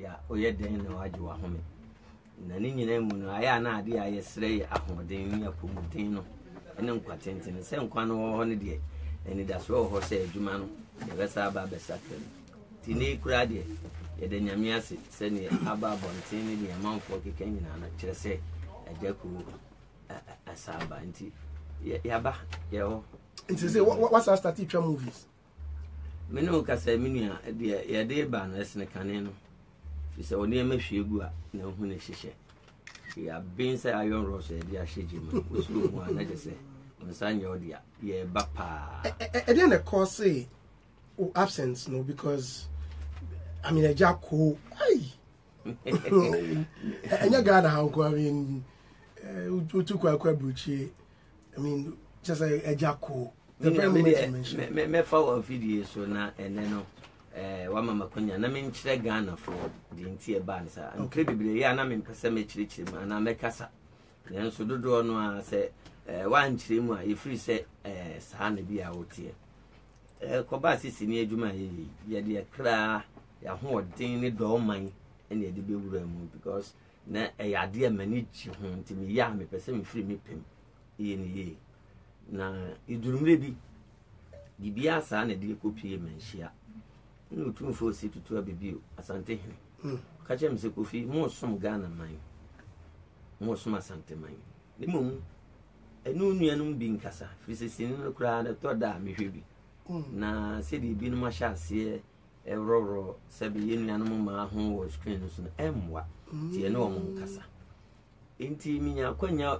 ya oye den na waje wa home na ni nyina mu no aya na ade aye sere ya ahoden ya pomuden no ene nkwatenten se nkwa no ho ne de eni da so ho se adwuma no ya besa ba besa kan ti ne kura de ye de nyame ase se ne aba bonten ne de manfo keke nyina na kire se ajaku asaba nti ya ba ye ho nti say what's our start twa movies menu ka se menua de ye de ba na esne kane no fi se oni emahwegu a na hu ne hyehye ya bin say iron rose de ahyeji ma osu mu na je se msanya odia ye ba pa e dey na cause say absence no because I mean a jacko ai enya gada hanko I mean utu kwa bruchi I mean just a jacko the very moment you mention me follow video so na ene no wa mama konya na me nkyere Ghana for the ntie ba nsa nkre bibire ya na me mpese me kyirikyiri ma na me kasa nenso dodo no a se wa nkyere mu a ye free se saa na bi a wotie ko ba sisi ni adwuma ye de kra ya ho odin ni do man ene de be wura mu because na ya de mani chi ho ntimi ya me pese me free me pem ye ni ye na idurumre bi bibia saa na de kopie manhia no tumfo si tutu abibio asante hene ka chem se kofi mo som Ghana man mo som asante man ni mum enu nuanum bi nkasa fisisi no kura na to da mehwe bi na se di bi no ma sha ase roro se bi yenuanum ma ho wo screen no so emwa tie no mo nkasa enti minya kwanya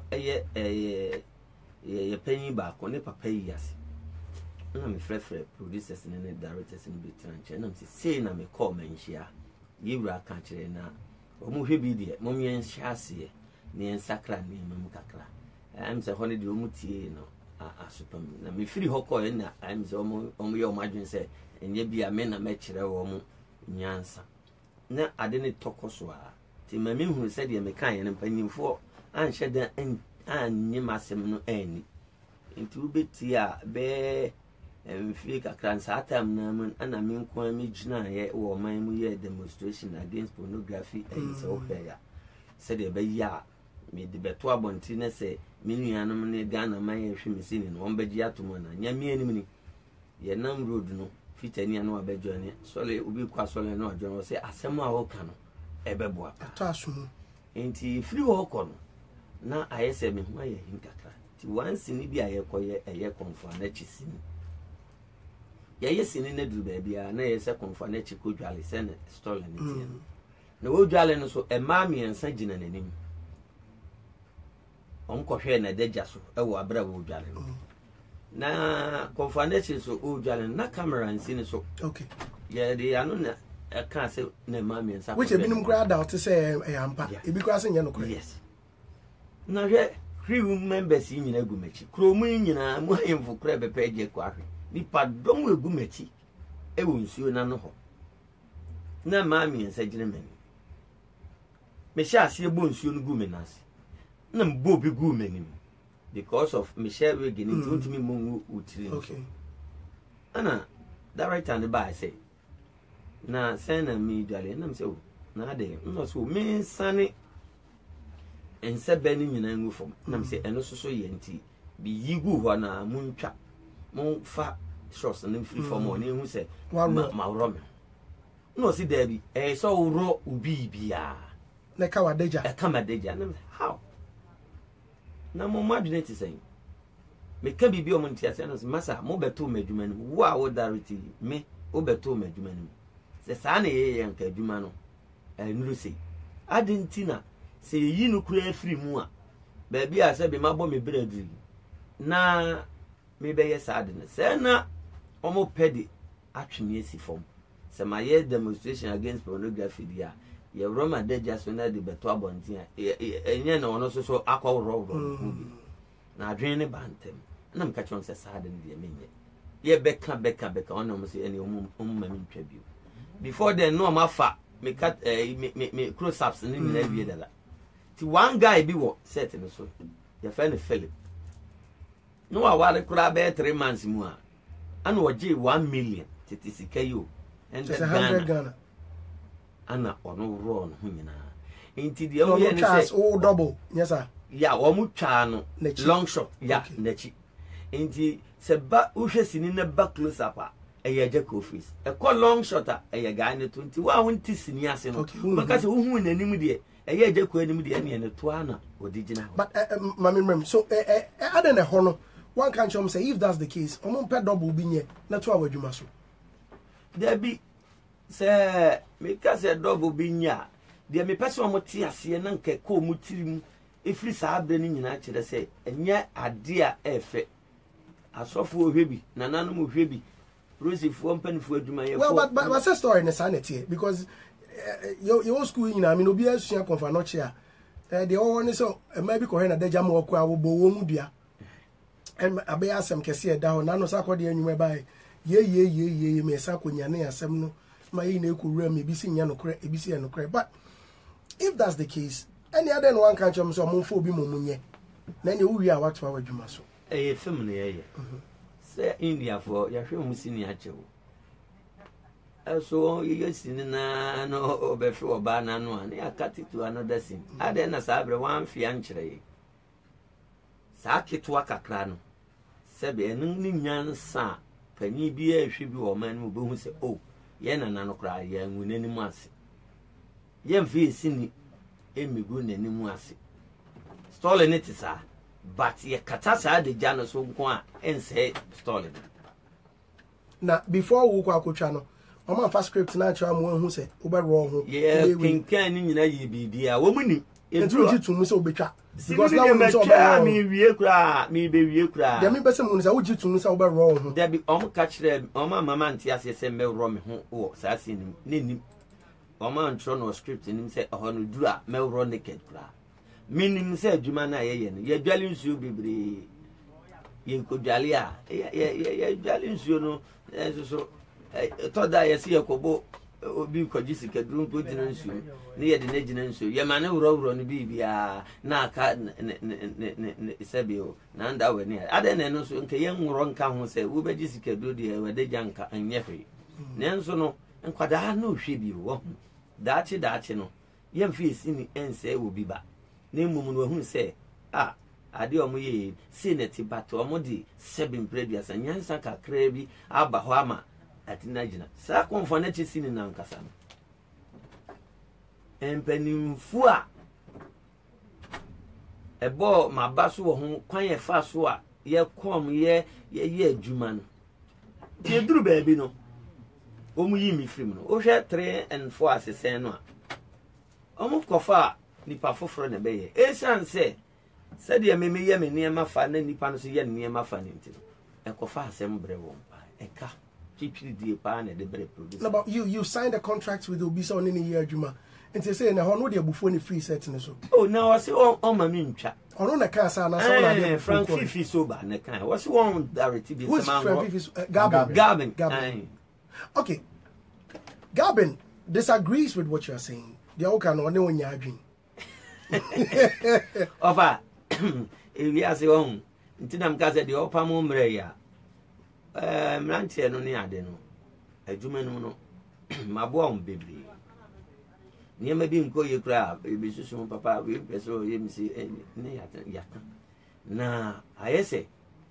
ye panyi ba ko ne papa yi ase na me frefre producers ne directors ne betranche na me say na me call manhia yewura ka kire na omu hwe bi de mom yen hyaase ne yen sakra ne mem kakra am say hone de omu tie no asopam na me firi hokọ na am say omu ye omadwen say enye bia me na me kire wo mu nyansa na ade ne tokoso a ti ma me hu say de me kan yen mpanyimfo anhye da anyi masem no ani nti ubeti a be mfiri kakra nsa atam na mun ana min kwa mi gina ye wo man mu ye demonstration against pornography and so ya said e be ya me de beto abonti na se menuanom ne Ghana man ye hwe mesini no on begi atomo na nyame anim ni ye nam road no fitani na obejo ne sole obi kwa sole na ojo no se asem a wo ka no e be boa ataso enti free wo ko no na ayese me hu aye hinkakra ti once ni bi aye koye eye konfo na chisini ye sini na duru ba bia na ye se konfo na chi kodwale se na stall na tie na wo dwale no so e ma miensa gina nanim on ko hwe na deja so e wo abra wo dwale no na konfo na chi so o dwale na camera nsini so okay ye de anu na e kan se na ma miensa which e binum kra doubt say e ampa e bi kra se nya no kra yes na hwe crew members nyina gumechi kromu nyina mu ayemfo kra bepe je kwa hwe nipa dom egu mechi e wo nsuo na no ho na ma mi ensa gire mani me sha ase bo nsuo no gu me nase na mbo bi gu me nim because of me share we gini ntumi mo utiri okay ana director and by say na send me dwale na me say na de no so me sane ensa bani nyina ngu fom na me say eno so ye nti bi yigu ho na muntwa mon fa shots na free form on hu se ma ro me no si there bi so ro ubi bia na ka wadeja e ka madeja na how na mo madune ti say me ka bibi o mo ntia se no masa mo beto madwuma ni wo a wo darity me o beto madwuma ni se sa na ye yan ka adwuma no nuru se adentina se yi no kura free mu a ba bia se be mabo me bradu na me be yes adene se na omo pedi atwene esi fom se ma ye demonstration against pornography dia ye roma deja so na de beto abontia enye na ono so akwa na adwene ne bantem na mka chon se sa adene dia menye ye beka ono mo se ene ma mi ntwa bio before then no ma fa me cut me close ups ni na wie dala ti one guy bi wo set no so ye fa ne Philip no awale kura be 3 months mu a ana oje 1 million titisika yo and Ghana ana ono ro no ho nyina nti de o ye ne say o double yes sir ya wo mu twa no long shot ya nachi nti se ba uhwe sini na ba close up a eye Jack office e ko long shot a eye guy ne 20 wa won ti sini ase no because wo hu nanim de eye Jack anim de ne ne to ana odigina but mami so other than hono one can show say if that's the case omo pe double bi nye na to awadwuma so there be say me ka say double bi nya de me pese omo ti ase na nke ko mu tirim efiri saa abre ni nyina kire say enye ade a efe asofo ohwebi nananom ohwebi rosifo mpanifo adwuma ye well but say story na sanity because your school you know I mean obi asua konfa no chia the one so maybe ko he na daja mo ko awo bo wo mu dua and abe asem kese e da ho na no sakode anwuma ba ye me sakonya na asem no ma yi na ekowura me bi si nya no kre ebi si e no kre but if that's the case any other one can chom so mo fo obi mo munye na ne wo wi a wato awadwuma so film na ye say India for ya hwe mu sini achewo so you sin na no obefi oba na no an ya cut it to another sin ade na sabre wan fia nkyere sa keto akakra no sebe enu ni nyansa pani bi ahwe bi o man mu behu se oh ye na no kra ya nwu nanim ase ye mfi sini emigu nanim ase stole ne tisa but ye kata sa de jana so nko a ense stole na before wo kwa akotwa no mama fa script na acha mo hu se wo be ro ho ye kinkan ni nyina ye bibia wo muni entru jitu se obetwa because now we so me wie kura me be wie kura de me be se mo se wo jitu se wo be ro ho de bi ka kire mama nti ase se me ro me ho wo sa se ni ni ntro no script ni se ho no dura me ro naked kura minim se adwuma na ye no ye dwale nsuo bebre ye ko dwale a ye dwale nsuo no so toda ye se yakobo obi kwaji sikaduru ko jina nsuo ne ye de na jina nsuo ye ma ne wuro no bibia na aka ne sebio na nda we ne ade ne no so nke ye nworo nka ho se wo beji sikaduru de we de janka anye hwe ne nso no nkwada na ohwe bi wo daachi no ye mfi sini ense wo biba ne mumu no hu se ade omo ye senate bato omo di 7 previous anyansa kakra bi aba ho ama atina gina sa konfo na chi sini na nkasa no empanimfu a ebo mabaso wo ho kwan ye fa so a ye kom ye adwuma no ye duru baabi no omu yi mi film no o hwe 3 and 4 asesen no a omu kofa nipa foforo na beye esanse sede me ye me niema fa na nipa no so ye niema fa ne ntino ekofa asem bre wo mpa eka twitwiri die pa na de bre produce no but you signed a contract with Obisa on any year adwuma and say na ho no de abufo ne free set ne so oh na wase on ma mi ntwa ono na kan sa na so na de Frank Fifi so ba na kan wase won direct bi se man Gabin okay Gabin disagrees with what you are saying the oka no ne wonya adwin ofa ewi ase won ntina mka se de opa mo mre ya mrantie no ne ade no adwuma no no mabo on bebre niema bi nko ye kura be susu papa we peso ye misi ne ya na ayese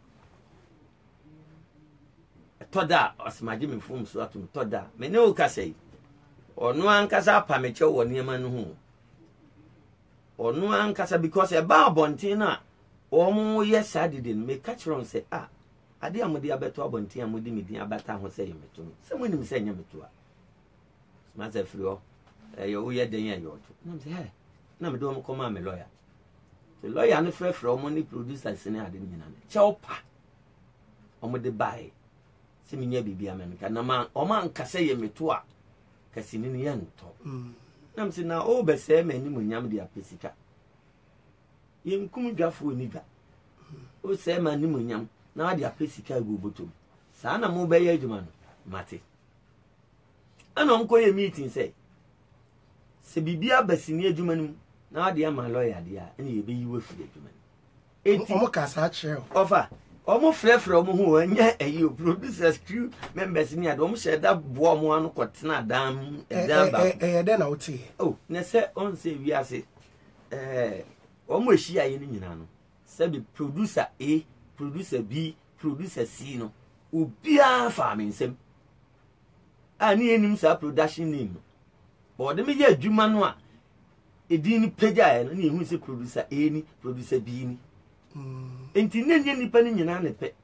toda osmaje me fum so atum toda me ne o kasei onu ankasa pameche wo niema no hu onu ankasa because e ba abontin na omo ye sadide me catch ron say ade amode abeto abontin amode medin abata ho say yemeto se monim say nyemeto a ma za frio ye wo ye den ye yoto na me say na me do mo koma me lawyer the lawyer no frefre omo ni producers ne ade nyina ne che opa omo de bai se me nya bibia me nka na ma omo ankasa yemeto a kasini ni yanto nam se na o be se ma ni munyam de apesika yenkum dwafo ni dwa o se ma ni munyam na de apesika go botom sa na mo be ye adwuma no mate ana nko ye meeting se bibia basini adwuma nim na de ama lawyer de a ene ye be yiwe fi adwuma eti omo kasa kire ofa almost frefre who and you producers crew members near them said that warm one got not damn then I would say oh nese on say we are say almost she in said producer A producer B producer C no ubia farming sem ani enim sa production name but dem ye adwuma no a edin pagya e no ne hu se producer A ni producer B ni enti nenye nipa ni nyina ne pe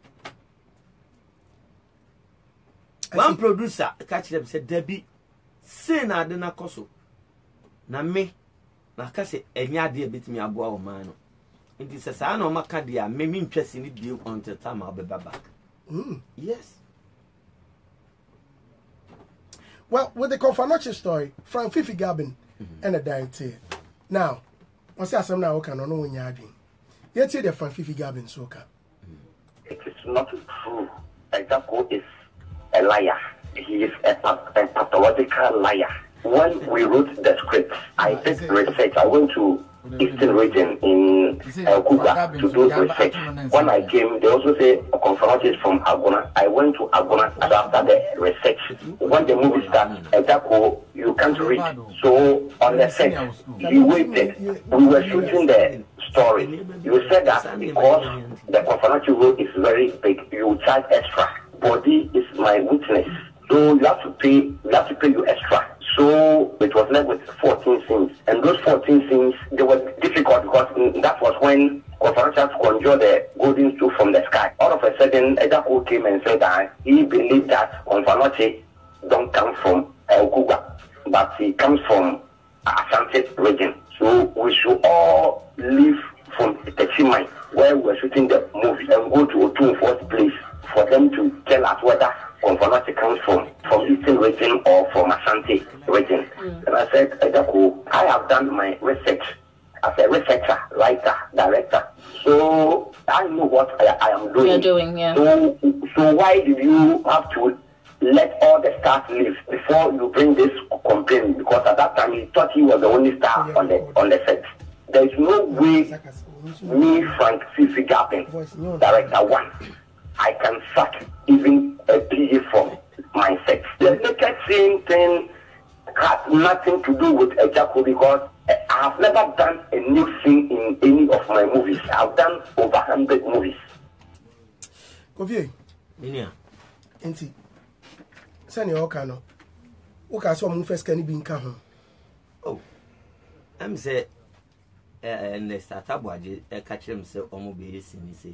one producer catch them say Debbie say na ade na koso na me na ka se enya ade betimi aboa o man no enti se sa na o maka de a me ntwese ni die until time I'll be back. Yes. Well, with the Confanoche story, Frank Fifi Gabin and a deity. Now, what's that? Some now can know when you're doing. Yet, the Frank Fifi Gabin soka. It is not true. Ejako is a liar. He is a pathological liar. When we wrote the script, I did research. I went to Eastern region in Kuba to do research. When I came, they also say Confanoche is from Agona. I went to Agona after the research. When the movie starts, Ejako, you can't read. So on the set, you waited. We were shooting the story. You said that because the Confanoche role is very big, you charge extra. Body is my witness. So you have to pay you extra. So it was left with 14 scenes. And those 14 scenes, they were difficult because that was when Confanoche conjured the golden stool from the sky. All of a sudden, Ejako came and said that he believed that Confanoche don't come from Kuba, but he comes from Asante region. So we should all leave from Techimai, where we were shooting the movie, and go to Otunfo's place for them to tell us whether Confanoche comes from Eastern region or from Asante region. And I said, Ejako, I have done my research as a researcher, writer, director. So I know what I am doing. You're doing, yeah. So why did you have to let all the stars leave before you bring this complaint? Because at that time he thought he was the only star on the set. There is no way me, Frank Fifi Gabin, director one, I can sack even a PA from my set. The naked scene thing has nothing to do with Ejako because I have never done a new scene in any of my movies. I've done over 100 movies. Kofi, enti, sani okano. Oka so mo first can be nka ho. Oh, I'm say and the startup budget catch them say omo be yesini say.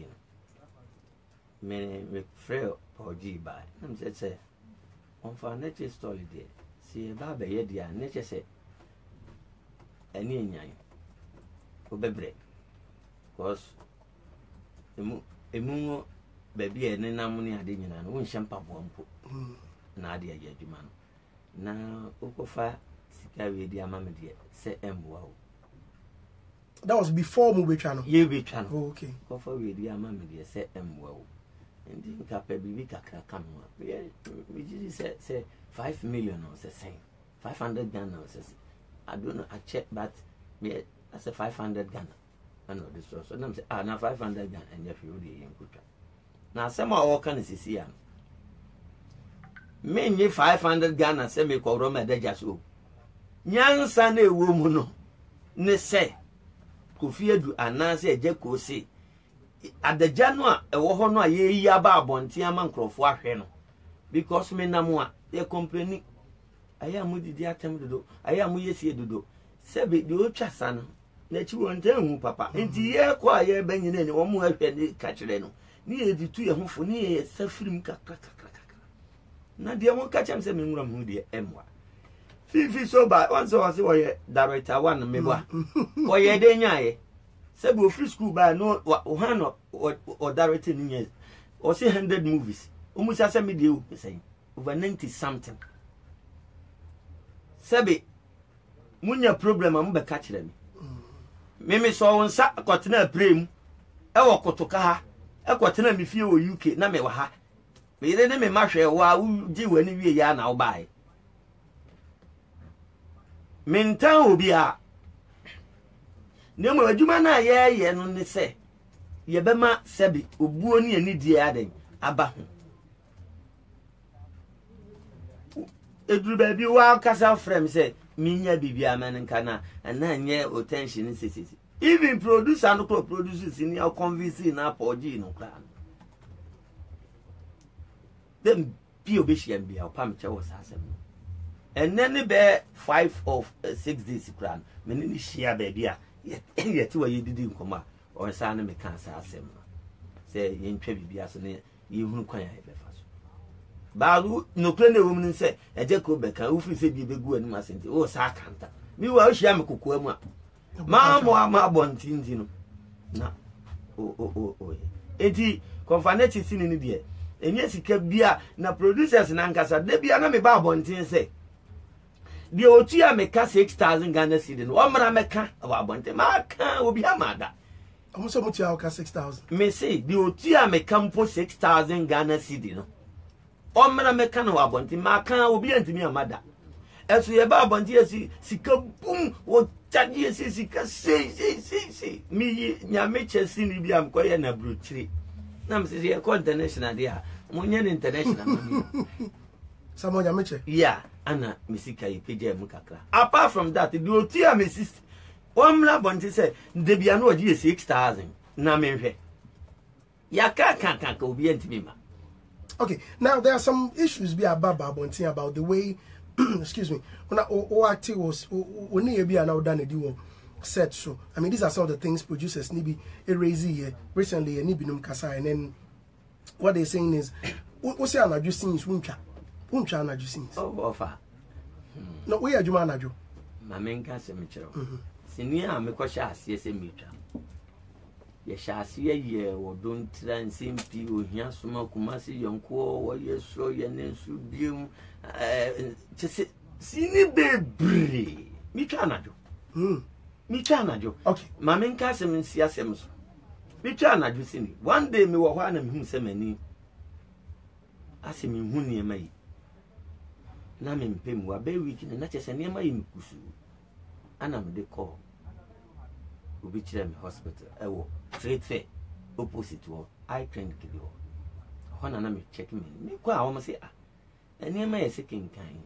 Me frail or G by. I'm say on for nature story there. See baba ye dia nature say any nyan. Obebre. Cause emu baby e nenam ne ade nyina no won hyempa bompo. Na ade ya adwuma no. Na okofa sika we di ama me de say emboa o. That was before movie channel. Yeah, we channel. Oh, okay. Kofa we di ama me de say emboa o. Ndi nka pa bibi kakra kam no. We just say 5 million or say 500 Ghana or say I don't know, I check, but me I say 500 Ghana. I know this was so them say now 500 Ghana and if you dey in kutra. Now some all can see am. Me nye 500 Ghana say me ko Roma de jaso. Nyansa na ewo mu no. Ne say Kofi Adu anase eje ko se adagya no a ewo ho no a ye yi aba abonte ama nkrofo ahwe no because me namu a ye company aya mu didi atem dodo aya mu yesie dodo sebe de otwa sana na chi won hu papa enti ye ko aye banyina ni wo mu ahwe ni ka kire no ni ye ditu ye hofo ni ye safirim kakra na de mo ka chem se me nwura mu de emwa Fifi so ba once was we director one me boa wo ye de nyae sebe o free school ba no o han o director ni nye o say 100 movies o mu sa me de o say over 90 something sebe munya problem am be ka kire me me so won sa akotena prem e wo kotoka ha e kotena me fie wo UK na me wa ha me ire ne me mahwe wa gi wani wie ya na wo bai mentan obi a ne mo adwuma na ye no ne se yebema sebi obuo ni ani die aden aba ho eduru ba bi wa kasa frame say minya bibia menka na nye attention sisi even producer no produce ni a convince na apology no kra dem bi obehia bia opam che wo sasem and then be 5 of 6 days kra me ni hia ba bia yeti wa yedidi nkoma o sa na me kan sasem say yentwa bibia so ne yehunu kwan ya befa so baalu no kra na wom ni say eje ko beka wo fi se bi begu anu asente o sa kanta mi wa hia me kokoa mu a ma bontinti no na enti confaneti sini ni de enye sika bia na producers na nkasa de bia na me ba bontin se de otu ya me ka 6000 Ghana cedi no o mra me ka wa bontin ma ka obi amada omo so mutia o ka 6000 me say de otu ya me ka mpo 6000 Ghana cedi no o mra me ka na wa bontin ma ka obi antimi amada eso ye ba bontin asi sika bum o tadi esi sika sei mi nyame chesi ni bia mko ye na bruchiri na msisi ye international dia munye international mami samo nyame che yeah ana misika ipeje mu kakra apart from that the otia me sister omla bonti say de bia no oji 6000 na menhwe ya ka obi antimi ma. Okay, now there are some issues be about the way excuse me, when ORT was only a now done a deal set. So I mean, these are some of the things producers need be recently and Nibinum Kasa, and then what they're saying is what's the anaju scenes wuncha anaju scenes. Oh, offer. No, we are Jumanaju. Mamenka semichero. Senior me kwasha asiese mitra. Ye shasi ye wo don tran simpi ohia soma kumasi yonko wo yeso ye nensu bium chese sini bebre mitra anajo. Mitra anajo. Okay. Mamenka seminsi asemso. Mitra anajo sini. One day me wo hwa na me hu semani. Ase me hu niema yi. Na me mpem wa be week na chese niema yi mkusu. Ana me de call. Obi chire me hospital ewo trade fair opposite wo I train kidi wo hona na me check me kwa wo say ah eni ma yese kinkan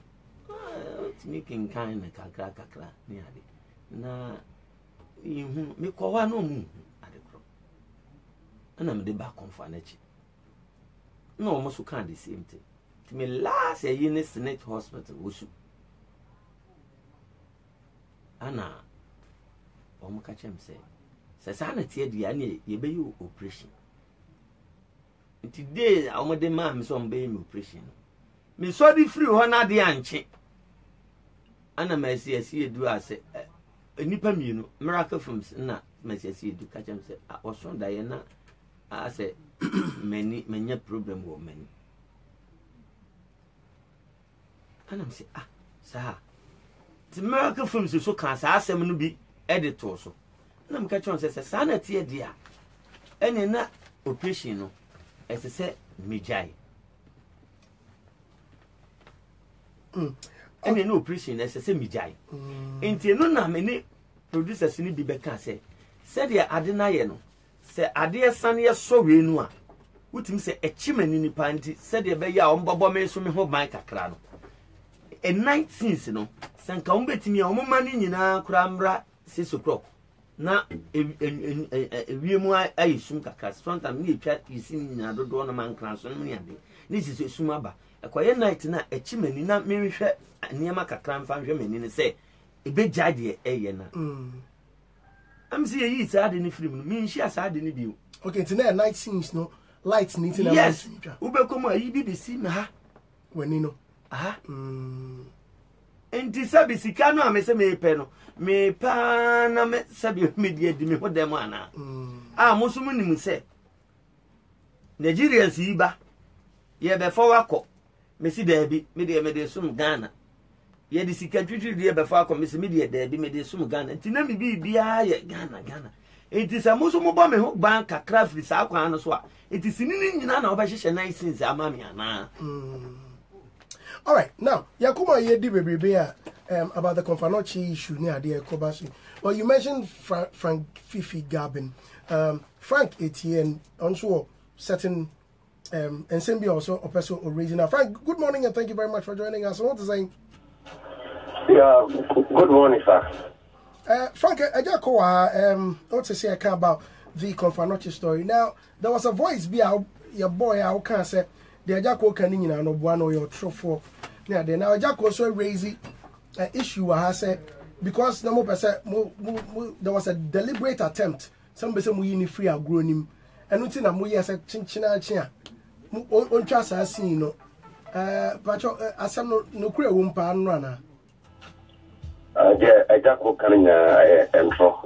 me kinkan na kakra ni ade na ihu me kwa wa no mu ade kro ana me de ba konfa na chi no almost so kan the same thing to me last a unit Senate hospital wosu ana omo ka chem se sana tie dia na ye be you operation today omo de ma me so mbe me operation me so di free ho na de anche ana ma si edu ase nipa mienu miracle films na ma si edu ka chem se oso da ye na ase many menya problem wo many ana me se sa the miracle films so kan sa asem no bi editor so na mka chon se sana tie dia ene na operation no ese mijai ene na operation ese mijai enti no na me ni producers ni bi beka se dia ade na ye no se ade sane ye so we nu a wutim se echimani ni panti se dia be ya ombobo me so me ho ban kakra no 19th no sanka ombetimi a omoma ni nyina kura mra 6 o'clock na ewiemu ayisum kakra sometimes ni etwa yisin nyina dodo na mankran so no ade ni sisi sum aba ekoye night na echimani na menhwe niema kakra mfa nhwe mani ne se ebeja de eye na am see yi sa de ni film no mi nshi asa de ni bi okay tonight night scenes no lights need to yes ubekomo ayi BBC na ha wani no enti sabi sika no amese me pe no me pa na me sabi media di me ho dem ana musumu nim se Nigerians yi ba ye be fo wako me si daabi me de sum Ghana ye di sika twitwi de be fo wako me si me de daabi me de sum Ghana enti na me bia ye Ghana enti sa musumu bo me ho ban kakra firi sa akwa no so a enti sinini nyina na obehye na isinse amami ana. All right, now Yakuma ye di bebe about the Confanochi issue near the Kobasi. Well, you mentioned Frank Fifi Gabin. Frank Etienne, also certain and Simbi also also original. Frank, good morning and thank you very much for joining us. I want to say, yeah, good morning, sir. Frank, I just call what to say about the Confanochi story. Now, there was a voice be your boy, I can't say the Ajako Canina no one or your true for. Yeah, then now Ajako also raised issue I said because no more there was a deliberate attempt. Somebody say we free a grown him. And nothing I'm we as a chinchina on trust I see no but as some no clear wumpa runner. Ajako Canina intro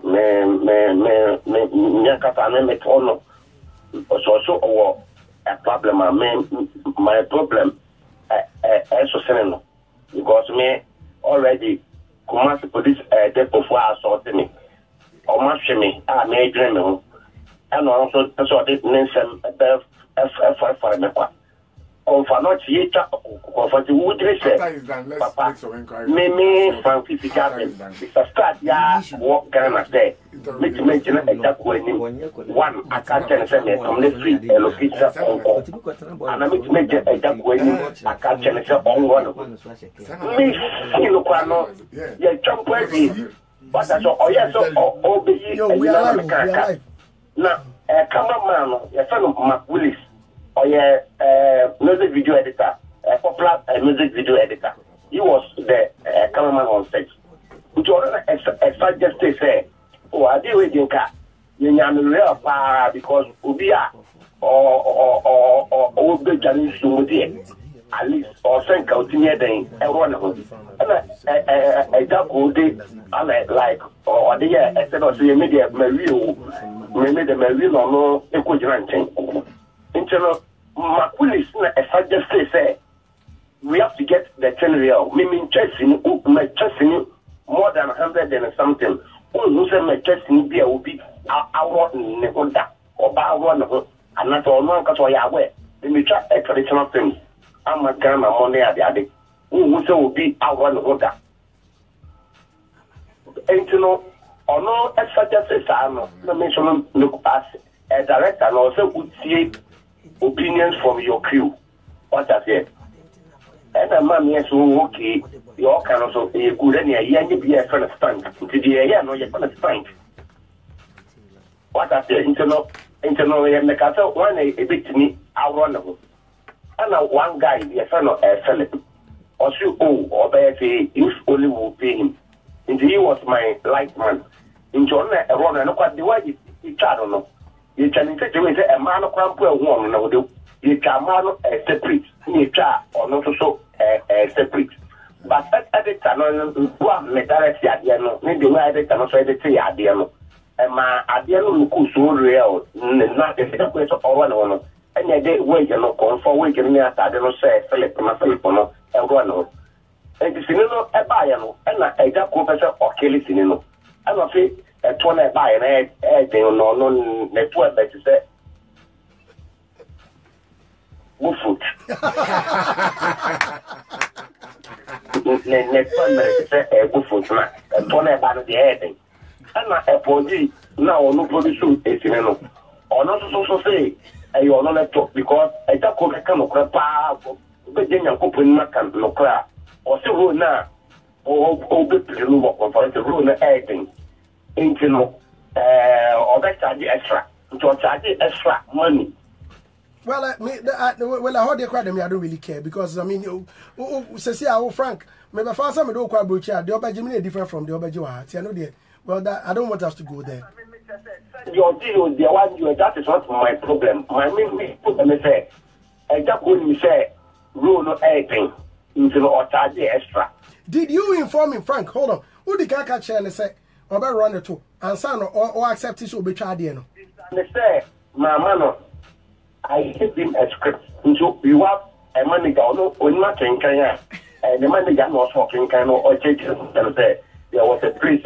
me Yakata me tono also a problem my problem so because me already Kumasi police depot for assaulting me. Or match me, I may dream him. And also, that's what it means. For me. On for not yet, or for the wood say, Papa, me, from 50 cabin. It's a start, yeah, walk Ghana day. Make you mention a duck winning. One, I can't send it from the street, a location. And I make a duck winning, I can't send it on one. Me, you look, yeah, jump ready. But that's all, yes, we are live. Now, cameraman, your son of Mark Willis, or your music video editor, a popular music video editor. He was the cameraman on stage. Jordan, as I just say, oh, I deal with you, real power because Ubia or the Chinese Sumudi, at least, or Saint Coutinho Day, everyone of them. And a dark old day, like, or the year, instead of the media, maybe the Marine or no equivalent thing. Internal Maculis, as I just say, we have to get the 10 real. Meaning, chasing, my chasing more than 100 and something. Who say my chasing beer will be our Negoda or bar one of them, and not all one because we are aware. Let me try a traditional thing. I'm a grandma money at the other. Who will be our one order. And you know, or no, as such as I know, the mention look as a director and also would see opinions from your crew. What I said. And a man, yes, okay, your kind of a good and a young be a friend of stand. To the year, no, you're going to stand. What I said, internal, and the castle, one a bit to me, I run of. And now one guy, the son of a Philip, or you or better say, you only will pay him. And he was my light man. In John, a run and quite the way you chat on. You can say a man of crumple one, no, you can man a separate, you chat or not so a separate. But at the time, one mentality at the end, maybe why they cannot say the tea at the end. And my at the end, look so real, not the question of one. And I did wait and not come for waking me at I don't say Philip, my Philip, no, and one. And the Sinino, a buyer, and I got professor or Kelly Sinino. I'm not say a 20 buy an egg, no, network that you say. Good food. Network say a good food, and 20 by the heading. And I apologize now, no production is Sinino. Or not so say. And you are not talk because I don't come across power, but then you're open Macan no crack. Or so now, or good to work for the room anything. Into no, or that charge extra, to charge extra money. Well, I heard the crowd. I don't really care because I mean, say, oh, Frank, maybe for some don't quite broach. The Obajimini different from the Obajiwa. I know the well, that I don't want us to go there. Your deal, the one you that is not my problem. My main put them say, I just wouldn't say, rule no anything into the charge extra. Did you inform him, Frank? Hold on. Who the car catch and say, or better run it too, and son or accept this will be tried, you know? They say, my man, I give him a script. So you have a manager, no, or not in Kenya, and the manager was talking kind of or change and say, there was a priest.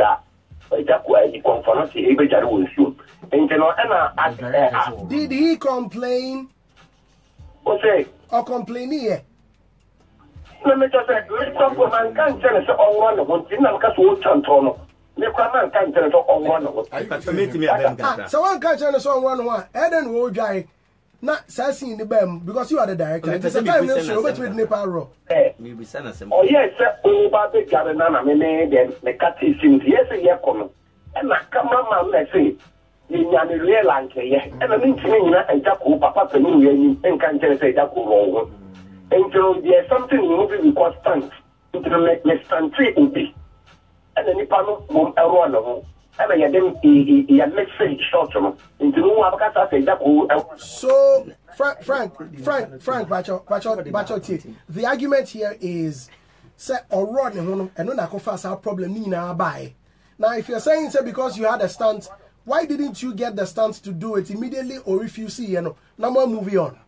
Did he complain? Or say, or complain here? Let me just say, Mr. Man can't tell us on one of what in Namcas will Chantono. You can't tell us on one of what. So one can't tell us on one. Eden will die. Not sassy in the bam because you are the director. It's a time with Nepal. Oh, yes, oh, Baby Garana, then the cat is in yes, a year coming. And I come on, let's say, in Yan real land, and I mean to me, and Jaco, Papa, and can't tell say Jaco. And so there's something moving constant into the next country would be. And then the panel won't run. So, Frank, the argument here is say or run and no confess our problem by. Now, if you're saying say because you had a stunt, why didn't you get the stunt to do it immediately or if you see no more movie on?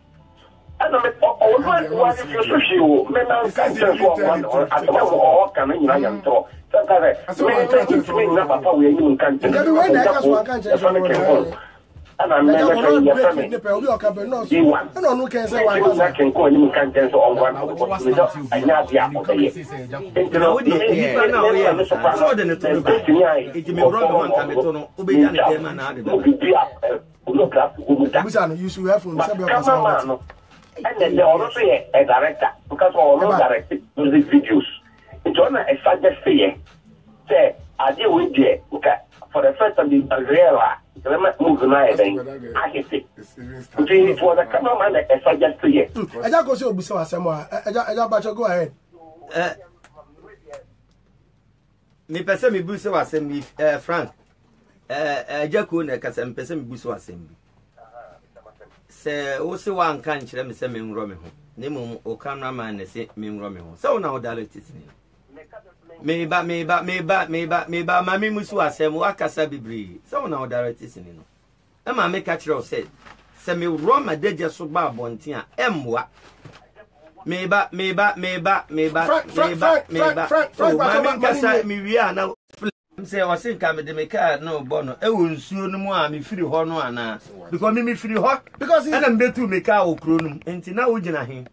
And then they also a director because all directed music videos. It's on a suggest say, I deal with you for the first time in Barriera, the move I hit it. It was a cameraman that I suggest to you. I just go see Obuso somewhere. I go ahead. Me person me buso assembly Frank. Jaco na kasa me person me buso assembly. Se o se wan kan kire me se me nro me ho ne mum o cameraman na se me nro me ho se una o director ni me ba ma me musu asem wa kasa bibri se una o director ni no e ma me ka kire o se me ro ma deje so ba bonten a emwa me ba kasa me wi ana say I think I'm the car no bono. I will soon no more. Me free ho no ana because me free ho because and I'm better to make our cronum. And now we jina him.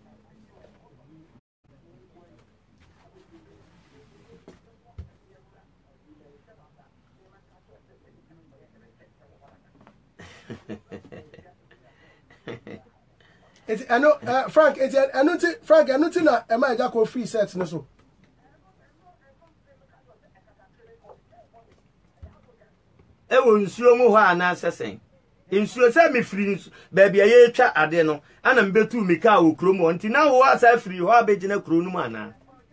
I know Frank. I know Frank. I know na. Am I just go free sets no so. E wo nsuo mu ho ana sesen nsuo se me free baby ye twa ade no ana mbetu mika wo krom nti na wo asa free ho abegina krom mu ana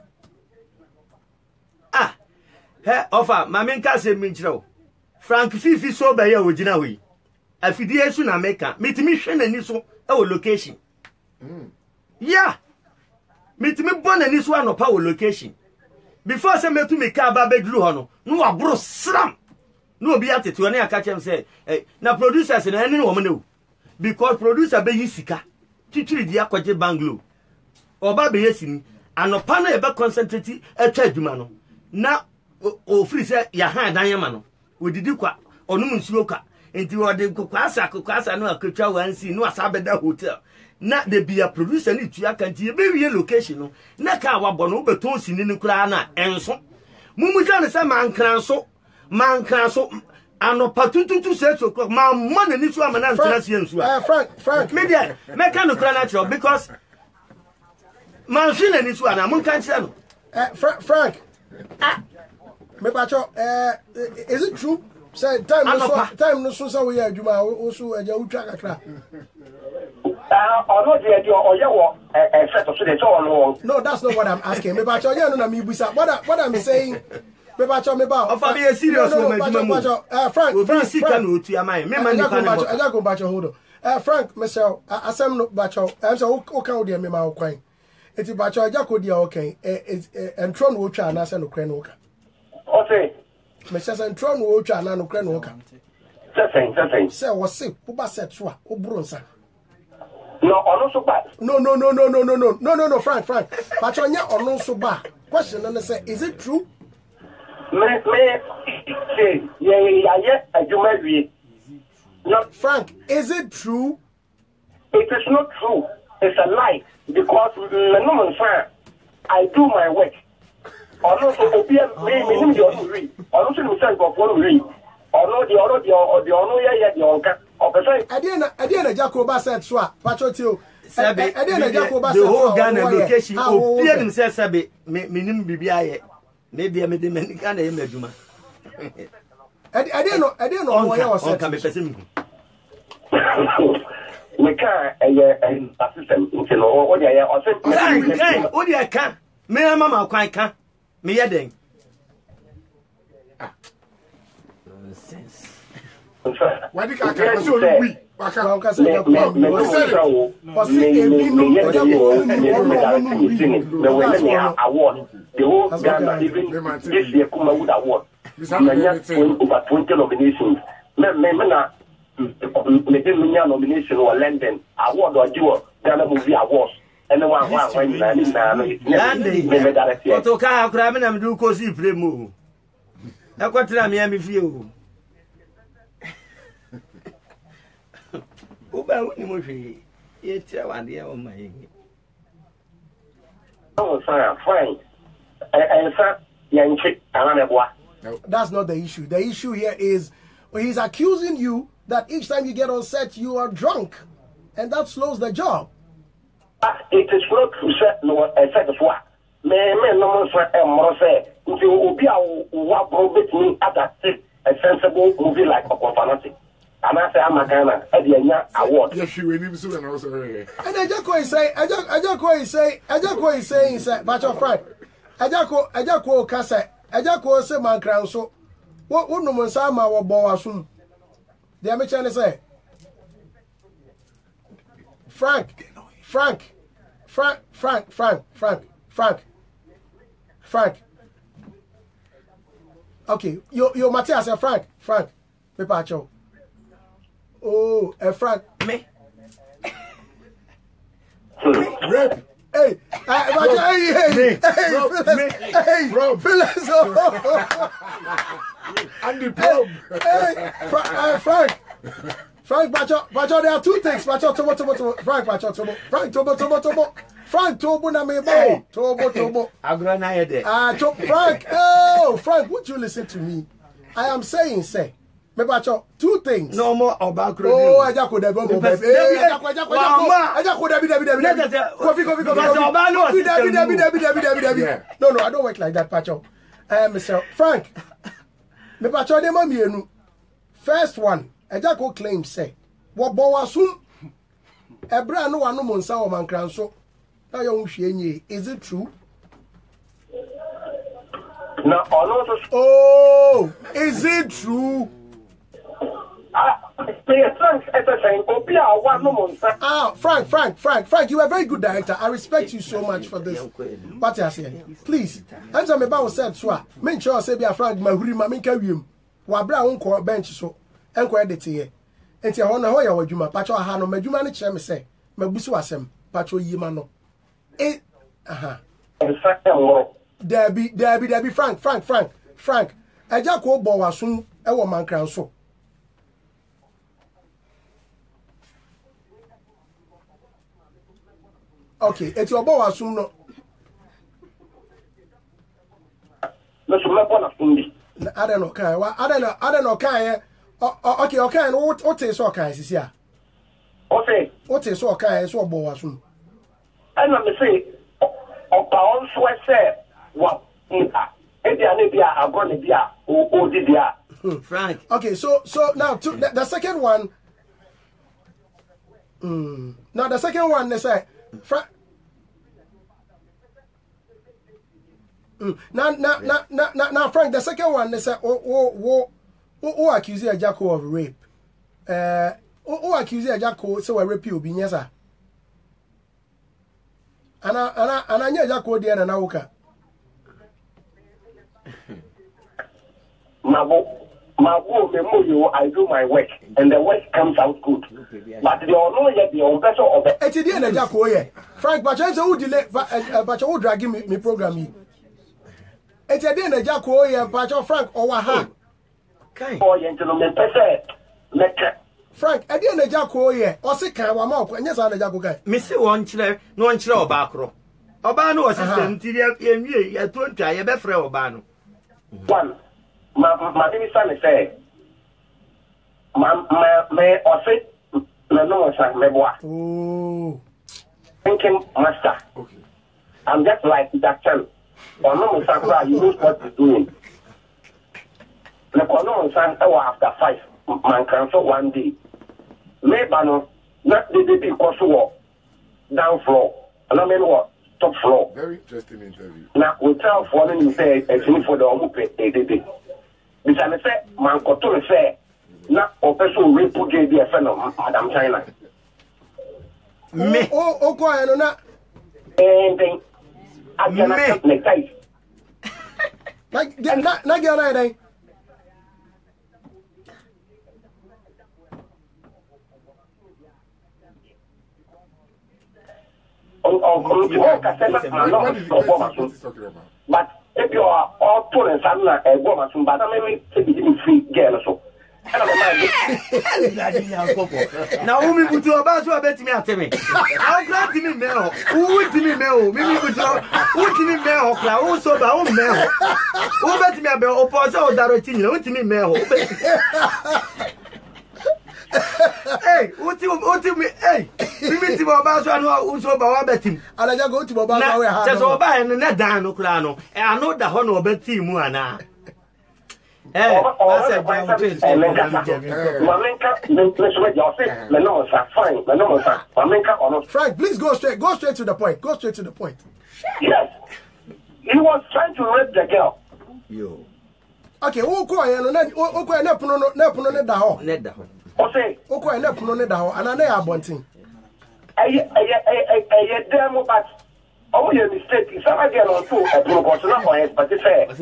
he ofa mame nka se mi nkire Frank fifi so ba ye wo gina ho yi afidie su na meka mitimi hwe nani so e wo location yeah mitimi bon nani so anopa wo location before se metu mika ba bedru ho no wa bro sram no be at it when I catch him say na producers na any woman no because producer be yisika titiri dia kwaje banglo oba be yesini anopa na e be concentrate atwa adwuma no na o free say ya han dan yema no odidi kwa onum nsuo kwa enti wode kwasa no akotwa wansi no asabeda hotel na de bia producer ni tua kanti e be wie location no na ka wabo no beton sini ni kura na enso mumu jane say man can so ano patututu say so ma money ni so amana ntrasi ensu Frank me dey me can no kra natural because man feel ni so ana mun kan kira no Frank me bacho is it true say time no so say we adwuma osu eja utwa kakra no that's not what I'm asking me bacho you na me busa what I'm saying me bacho me ba of be serious no Frank hold on Frank Michelle asem no bacho am say o kan o de me ma o kwan eti bacho ajako dia o kan entro no otwa na say no kran no ka o say me say entro no otwa na no kran no ka say o say wo ba set so a o bro nsa no ono so ba no Frank bacho nya ono so ba question no say is it true no, Frank, is it true? It is not true. It's a lie. Because no man I do my work. Or not so opium me the other read. Or not to say of one read. Or no the other the honor yet the onka. I didn't Jacoba said so. Patrotio. The whole Ghana location. Opium himself sabe minim bibia maybe I made the many kind of imaguma. I didn't know why I was saying. We can't assistant. What do I can? Me and Mamma can't. Me a ding. Nonsense. Why did I can't so we? Award. The whole Ghana, even this year, Kuma would award. Over 20 nominations. Nomination or London award or dual Ghana Movie Awards. And the one Otoka cramming and do cozy play move. I got to Miami view. Uba Unimushi, it's one year on my. Oh, sir, fine. And sir, young chick, that's not the issue. The issue here is he's accusing you that each time you get on set, you are drunk. And that slows the job. It is not to set no effect of what. Me no more say. If you will be a me at a sensible movie like a fanatic. And I say I'm a Ghana, Ediana award. Yes, you will even soon and also. And I just say, but your friend, I just Cassa, I just say man crown so. What would no Sama or Boasum? The American say, Frank. Okay, you Matthias and Frank, me pacho. Oh, Frank, me. Rep. Hey, Phyllis. And the probe. Frank, Bacho, there are two things. Bacho, Frank, Tobo, na me bo. Tobo. Frank, Frank, would you listen to me? I am saying, me bacho, two things. No more about oh, I just could have gone. No, I don't work like that, Pacho. Mr. Frank, me bacho de mamienu. First one, I just go claim say, what bowasum? Ebra no one no monsa o man kranso. Now you is it true? No, oh, is it true? Frank, you are a very good director. I respect you so much for this. What I say, please. Answer me about said so. Make sure say be a Frank mahuri ma minka wiem. Wa bra won ko bench so. Enko edit here. Enti ho na ho ya wadwuma. Pacho aha no madwuma ne kire me say. Mabusu asem. Pacho yima no. Aha. Debbie, Frank. Eja ko bo wasun e wo mankran so. Okay, it's your boy assume no. I don't know, Kai. Okay, what is so kind, is here? Okay. What is so kind, so boy assume? And let me say, on so I say, what? I'm going to be Frank. Okay, so now to the second one. Now the second one they say Frank. Now Frank, the second one they say oh accuse Jacko of rape. Accuse Jacko so a rape you be yes sir. And I know Jacko there and Nauka. I do my work and the work comes out good. But they all know yet the better of it. It's the end of Jacko, yeah. Frank, but I who delay, but you drag me program. It's the end of Jacko, yeah, but Frank or Waha. Frank, at the end of Jacko, yeah, or sick, I'm out, and yes, I'm a Jacko guy. Missy one chile, no one chile or backro. Oba no system ti enwie ya to ntwa ye be frɛ oba no. One, my minister say, me ose me no say me boa. Oh. Thinking master. Okay. I'm just like that child. Or no say you know what he's doing. Me kono say after 5 man cancel one day. Me bano not the because what down floor. And I mean what top floor. Very interesting interview. Now we tell for them you say a thing for the omupe a because I say man koto say na opeso we put the friend of Madam China. Me Oh, kwa no na. And then I cannot make ties. Na get na dai. What is talking about? But if you are all told some a woman, but I mean, be free girl so. na umi butu oba so abetimi atemi how grant me me ho who timi me ho me butu who timi me ho kra who so ba who me ho who betimi abe opose o direct ni who timi me ho hey uti me hey me ti oba so anu who so ba wa betim Alaja go ti baba ka we ha na so oba en na dan no kra no e anu da ho no obeti mu ana fine. Frank, please go straight to the point. Go straight to the point. Yes. He was trying to rape the girl. Yo. Okay, who ko ya no na o ko na puno ne da ho. Ne da ho. O say, O ko na puno ne da ho, ana na ya abontin. Demo but oh, your mistake is again on two a proportional point, but it's fair.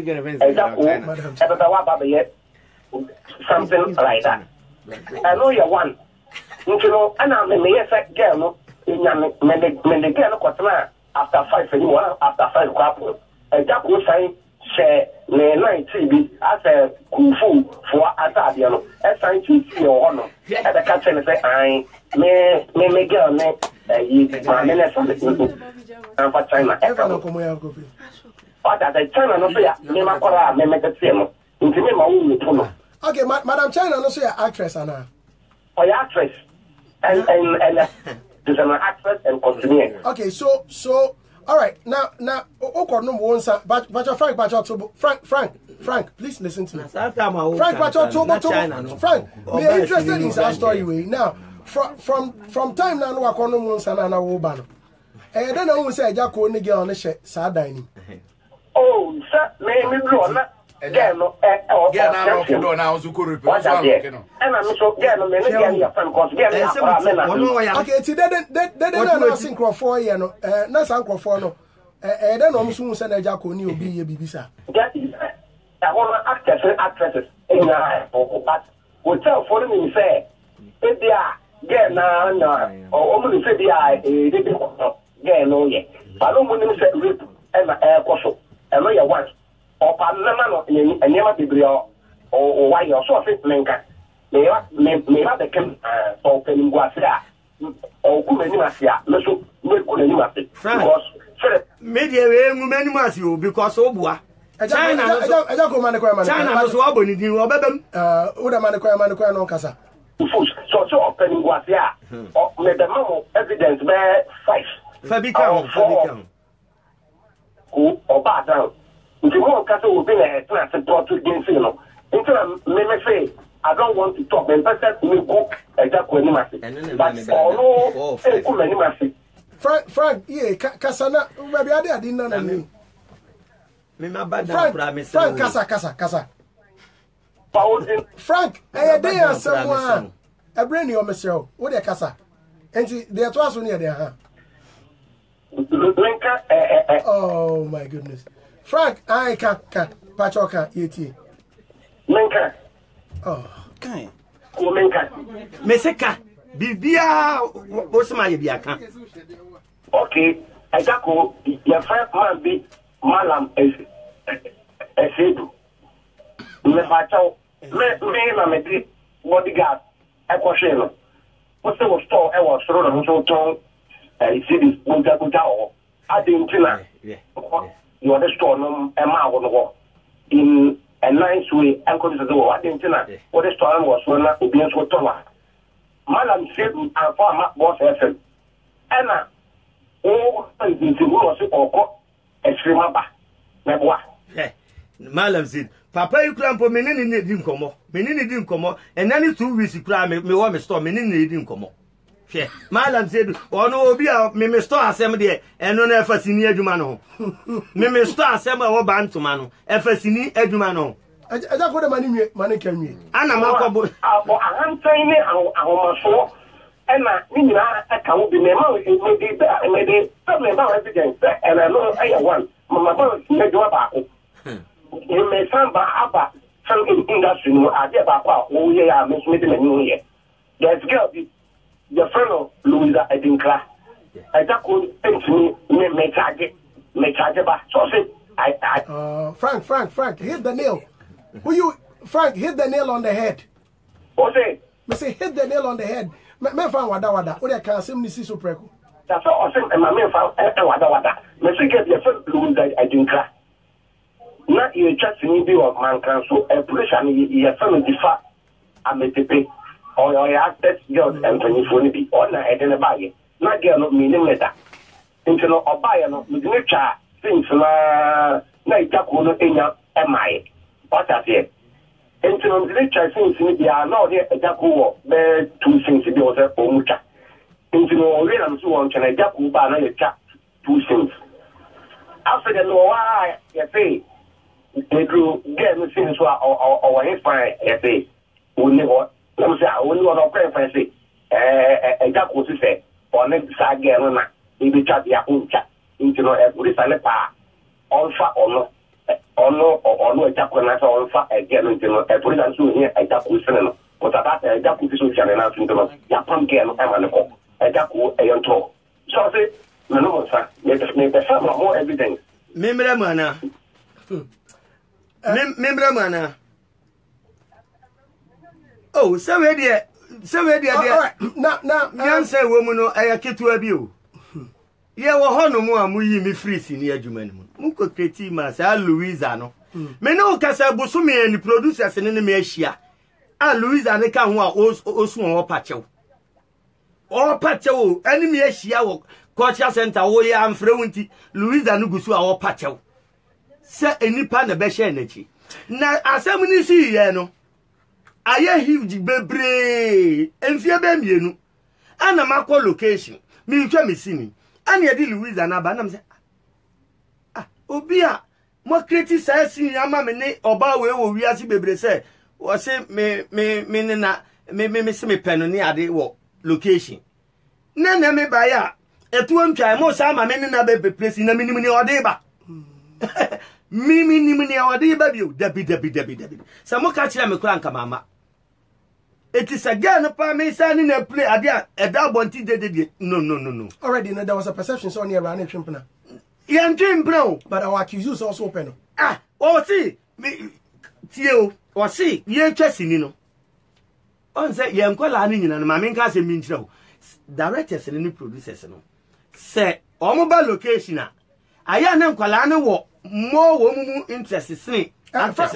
Something like that. I know you're one. You know, and I'm a girl, the girl after 5 anymore, after 5 couple. A jack will say, share, night TV as a kufu for Atadiano, as I see your honor. At the catch and say, I may girl, my minister. And for China, But at the China, no fear, Nemakora, Memekatiano, into me, my own Puno. okay, Madam China no say actress ana. Or actress, and there's an actress and continue. Okay, so all right. Now o no won sa but Frank, please listen to me. Frank Frank, we are interested in that story way. Now, from time now no akono mo nsa na wo ba no. Then I will say Jacko ni girl on the side dining. Oh, sir, me blow na. Again, no, now so could and I'm so getting your friend because okay, it's then synchro for you know, not synchro for no. Then I'm soon send a Jacko ni obi ye bibisa. That is actresses in but we tell for them say if they are get now or only say they are get no yet. But don't want to say rip and air coso. And no you want. Or Panama and never be real or why you're so fit menka. May have the camp or Peninguasia or Kumanimasia, no so good because media many mas you because Obua. China was wobbling in your bedroom. Uda no casa. So Peninguasia or made the normal evidence where 5 Fabica or bad down. If you want to will be a class and talk to against you know. Until I say I don't want to talk and person will go and that when you but no Frank, yeah, Casana, maybe I didn't know me. Frank, Casa. Frank, I dare someone a brand new monsieur. What a casa. And they are twice near there, oh my goodness. Frank, I can't Pachoka, E.T. Menka. Oh, okay. Menka. Meseka, Bibia, what's my Biaka? Okay, I go, your friend man be Malam as Edu. Mefacho, me, bodyguard, Equashelo. What's the store? I was thrown so tall. I see this Buddha. Adintina. You are the store no Emma in a nice way and consider Adintina. What the store was when I obedience with Tola. Madam said and farmer boss FM. Anna, oh, and the was or extreme. Malam said, Papa, you cramp for many didn't come up. Many didn't come up, and any 2 weeks you cram me want me store, many didn't come up. Malam said, oh no, be a me store assembly, and no ever senior Jumano. Me store assembly or band to mano, ever senior Edumano. I don't put the money can me. Anna Marco, I'm saying our show, and I can't be maybe something about evidence, and I know I want. My mother made you about. You may sound about some industry, I get about, oh, yeah, Miss Midden and New Year. There's girl, the friend of Louisa Edinkla. I don't think to me, may charge about. So say, Frank, hit the nail. Who you, Frank, hit the nail on the head. What say? Me say, hit the nail on the head. Me found wada. What I can't see me see so preco. That's all I said, and my man found wada. Me say, get your friend Louisa Edinkla. Not you just need to of man council, a position, your family defer, I'm a pepe, or your access girls and 24 be on a head and a bag. Not girl of meaning letter. Until a buyer of nature, things like Jacono in your MI. What I say? Until the nature things they are not here a Jaco, there 2 things to be was a mucha. Until all I'm so on, can I Jaco banner 2 things. After the law, I say. They drew get me things or his fine, say, only what, let me say, only what I'll pray for, say, a jack was to say, or next side girl, maybe chat your own chat into a police and a pa, on fat or no, a jack when I saw on fat again into a police and soon here, a jack was saying, what about a jack with social and out into your pumpkin and a jack with a young talk. So I say, no, sir, make the family more evidence. Member mana. Member mana. Oh, so where dear. Now, say woman, I get to a view. Yeah, well, no more, me free senior German. Muko Kreti Massa, Louisano. Meno Casa Busumi and the producers in the Meshia. Ah, Louisa, and the can also or Pacho. Or Pacho, enemy Shia, Cocha Center, Oya and Freunti, Louisa Nugusu or Pacho. Say any pan the best energy. Now, as I see, no. I huge baby, and fear them, you know. And a macro location, me come me see me. And you deal with an abanam say, ah, Obia, more criticizing your mamma, or bow where we are see baby say, or say, me, see me pen on the location. None me by ya, a 2 time, most I'm a man in a baby place in a minimum or deba. Mimi or deba, Debbie. Some catch them a crank, mamma. It is again upon me signing a play a double did. No. Already, there was a perception so near running Chimpana. Young Jim Brown, but our accusers also open. Ah, or see, me, Tio, or see, you're chessing, you know. On say, young Colani and my main cousin means no. Directors and new producers, no. Say, on mobile location, I am Colana walk more woman interested in. Because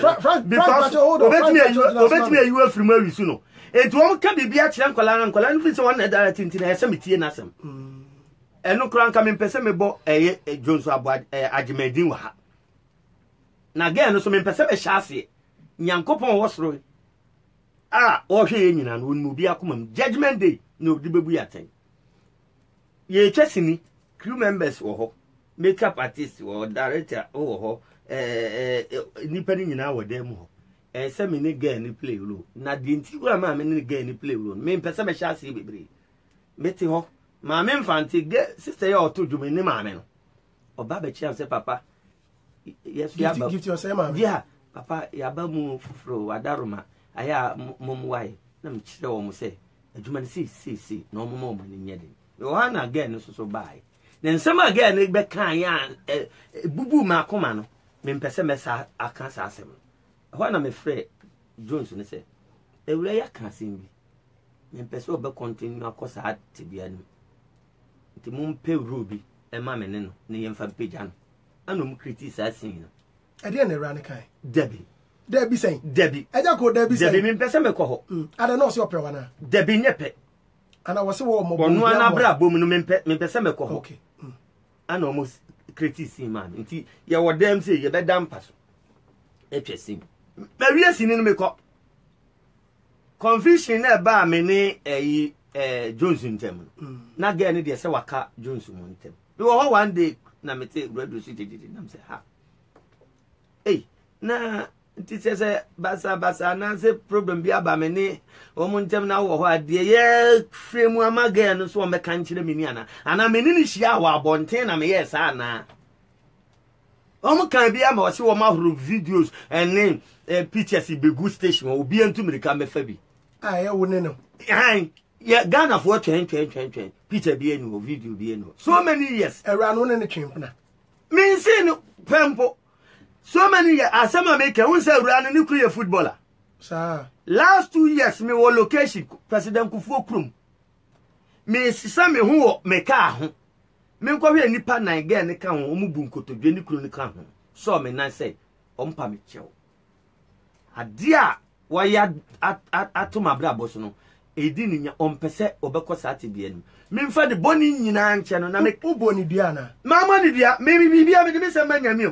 you were from where you know. It won't be a chunk and Colan is one that in the cemetery and Assam. And no crown coming Pessamebo, a Jones about Ajimediwa. Now again, so mean Pessam chassis. Yankopon was through. Ah, or he and would be a common judgment day, no debut attend. Ye chessing crew members or makeup artist or director or nipping in our demo. And some in again play low. Not the interior mamma again play low. Main person shall see baby. Betty ho, my men fancy get sister or 2 Jumini mamma. Or Baba Cham say, Papa. Yes, give your same, yeah, Papa, Yabamu fro Adaruma. I am mum why. Nam chill almost say, a Juman see, no more money in Yedin. No one again so buy. Then some again, they back can boo Macomano. Men Pessamessa, I can't ask him. When I'm afraid, Johnson said, a rare can't see me. Men Pessoa continue, of course, I had to be an. The moon pale ruby, ema me ne no ne yemfa page ano anom criticize sin e de na run kai Debbie saying Debbie eja ko Debbie saying Debbie me pese me ko ho ada no se ope wana Debbie nyepe ana wo se wo mo onu ana bra bom no me pese me ko ho okay ana almost criticize man nti ye wo dem say ye be dam paso etwesim maria sini no me ko confusion na ba me ne Jones ntem na ga ne de se waka Jones mo ntem bi wo one day na me te radio city na me say ha na nti se basa na se problem bi aba me ne o mo ntem na wo ho ade ye fremu amaga no so o me kan kire me ni ana me ni hia wa abonten na me yes ana o mo kan bi ama o se wo ma horo videos and pictures be good station obi antu me ka me fa bi ye wo ne no yeah Ghana for 20 picture bi enu video bi enu so many years era no ne twempna me say no pempo so many years asema make won say ura no kru ye footballer sir last 2 years me wo location president Kufuor krum me sisa me ho me ka ho me nkwa hwe nipa nan ga ne ka ho o mu bu nkotodwe ni kru ne ka ho so me nan say o mpa me chew ade a wa ya atoma bra boso no edi ni nya ompese obekọ saati bia ni memfa de boni nyina nche no na me uboni bia na mama ni bia me bibia me de me sema nyame o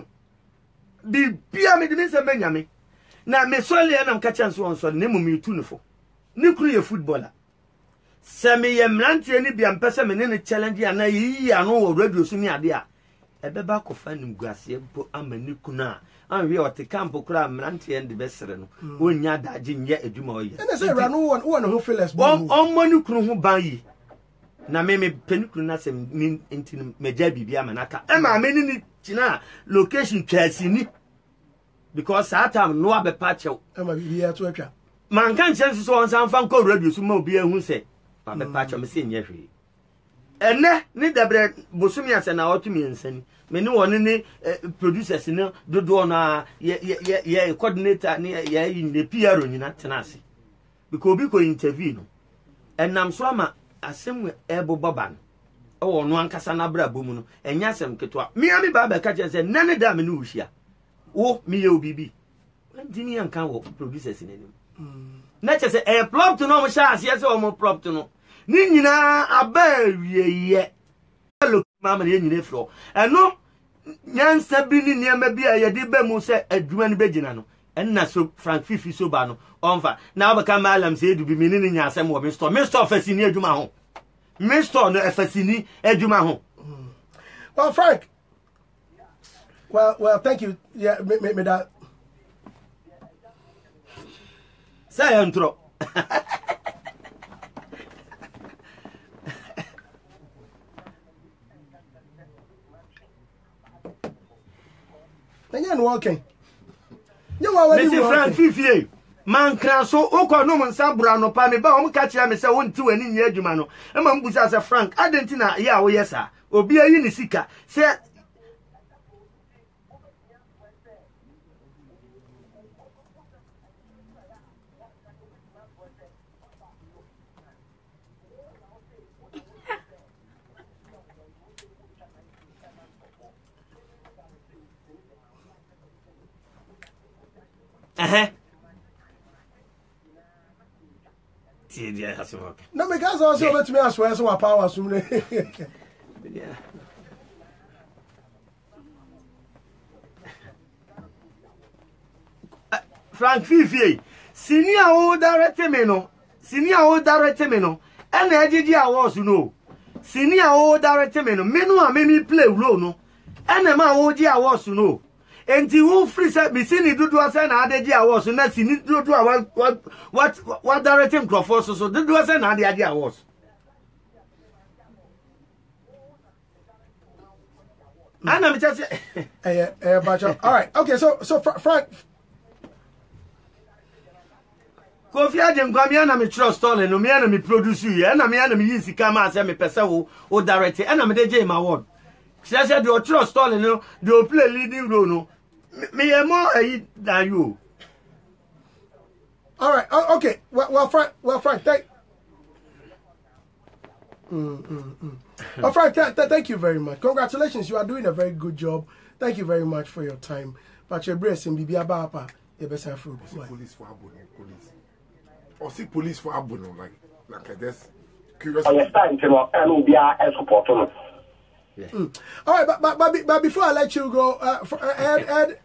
bibia me de me sema nyame na me sole na mka chanso onso ne mu mi tu nfo ni kru ye footballer se me ye mrantie ni bia mpese me ne challenge ana yi anu wo radio so ni ade a ebeba ko fa nim guase bo amani kuna anwe ote camp kura mrantie ndi besere no onya daje nye adwuma oye ene se ra no won ho feelings bo ommani kunu ho ban yi na me penikunu na sem ni ntini meja bibia manaka e ma me ni tina location twasini because that time no abe pachew e ma bibia to atwa man kan chance so on san fan ko radio so ma obi ehun se abe pachew me se nye hwe ene ni dabre bosumi ase na otumi ensani me ni woni ni producers ni dodo na ye coordinator ni ye ni PRO nyina tenase because obi ko interview no enam so ama asem ebo baban e wo no ankasa na bra bomu no enya asem ketwa me ami ba ba ka se nane da me no wuhia wo me ye obibi ndini anka wo producers ni na che se plot no mo sha ase se wo mo plot no ni nyina aba wieye lo mama ye nyina fro eno nyansa bi ni niam bi a ye de ba mu se adwuma ni begina no enna so Frank Fifi so ba no onfa na obaka malam se edu bi mi ni nya asem wo mi store fasini adwuma ho mi store no fasini adwuma ho well Frank well thank you yeah me that say intro Nanya no okay. Nyawa wali Mr. Frank Fifi man kran so okọ no nsa bura no pa me ba o mka kira me se wonti wani nya adwuma no e ma mbusa se Frank adentina ya wo yesa obi ayi ni sika se Dia hasimo. Na me ka so betumi aswe so wa power sumre. Yeah. Frank Fifi, senior o direct me no. Ena ejiji awards no. Senior o direct me no. Me no a me play role no. Ena ma o ji awards no. Enti who free say be sini dudu ase na adeji awards na sini dudu what directing Crawford so dudu ase na adeji awards. Ana me just bacha. All right. Okay, so Frank Kofi Adem kwa mi ana me trust stall no me ana me produce you ana me yi sika ma ase me pese wo direct ana me dey my award. Say the trust stall no dey play leading role no. Me more than you. All right. Okay. Well, Frank. Thank. Frank, thank you very much. Congratulations, you are doing a very good job. Thank you very much for your time. But your brace in Bibia Bapa, the best fruit. Police for police. Or see police for abono like I guess. Curious. I stand to know and will be a support. All right, but before I let you go, Ed,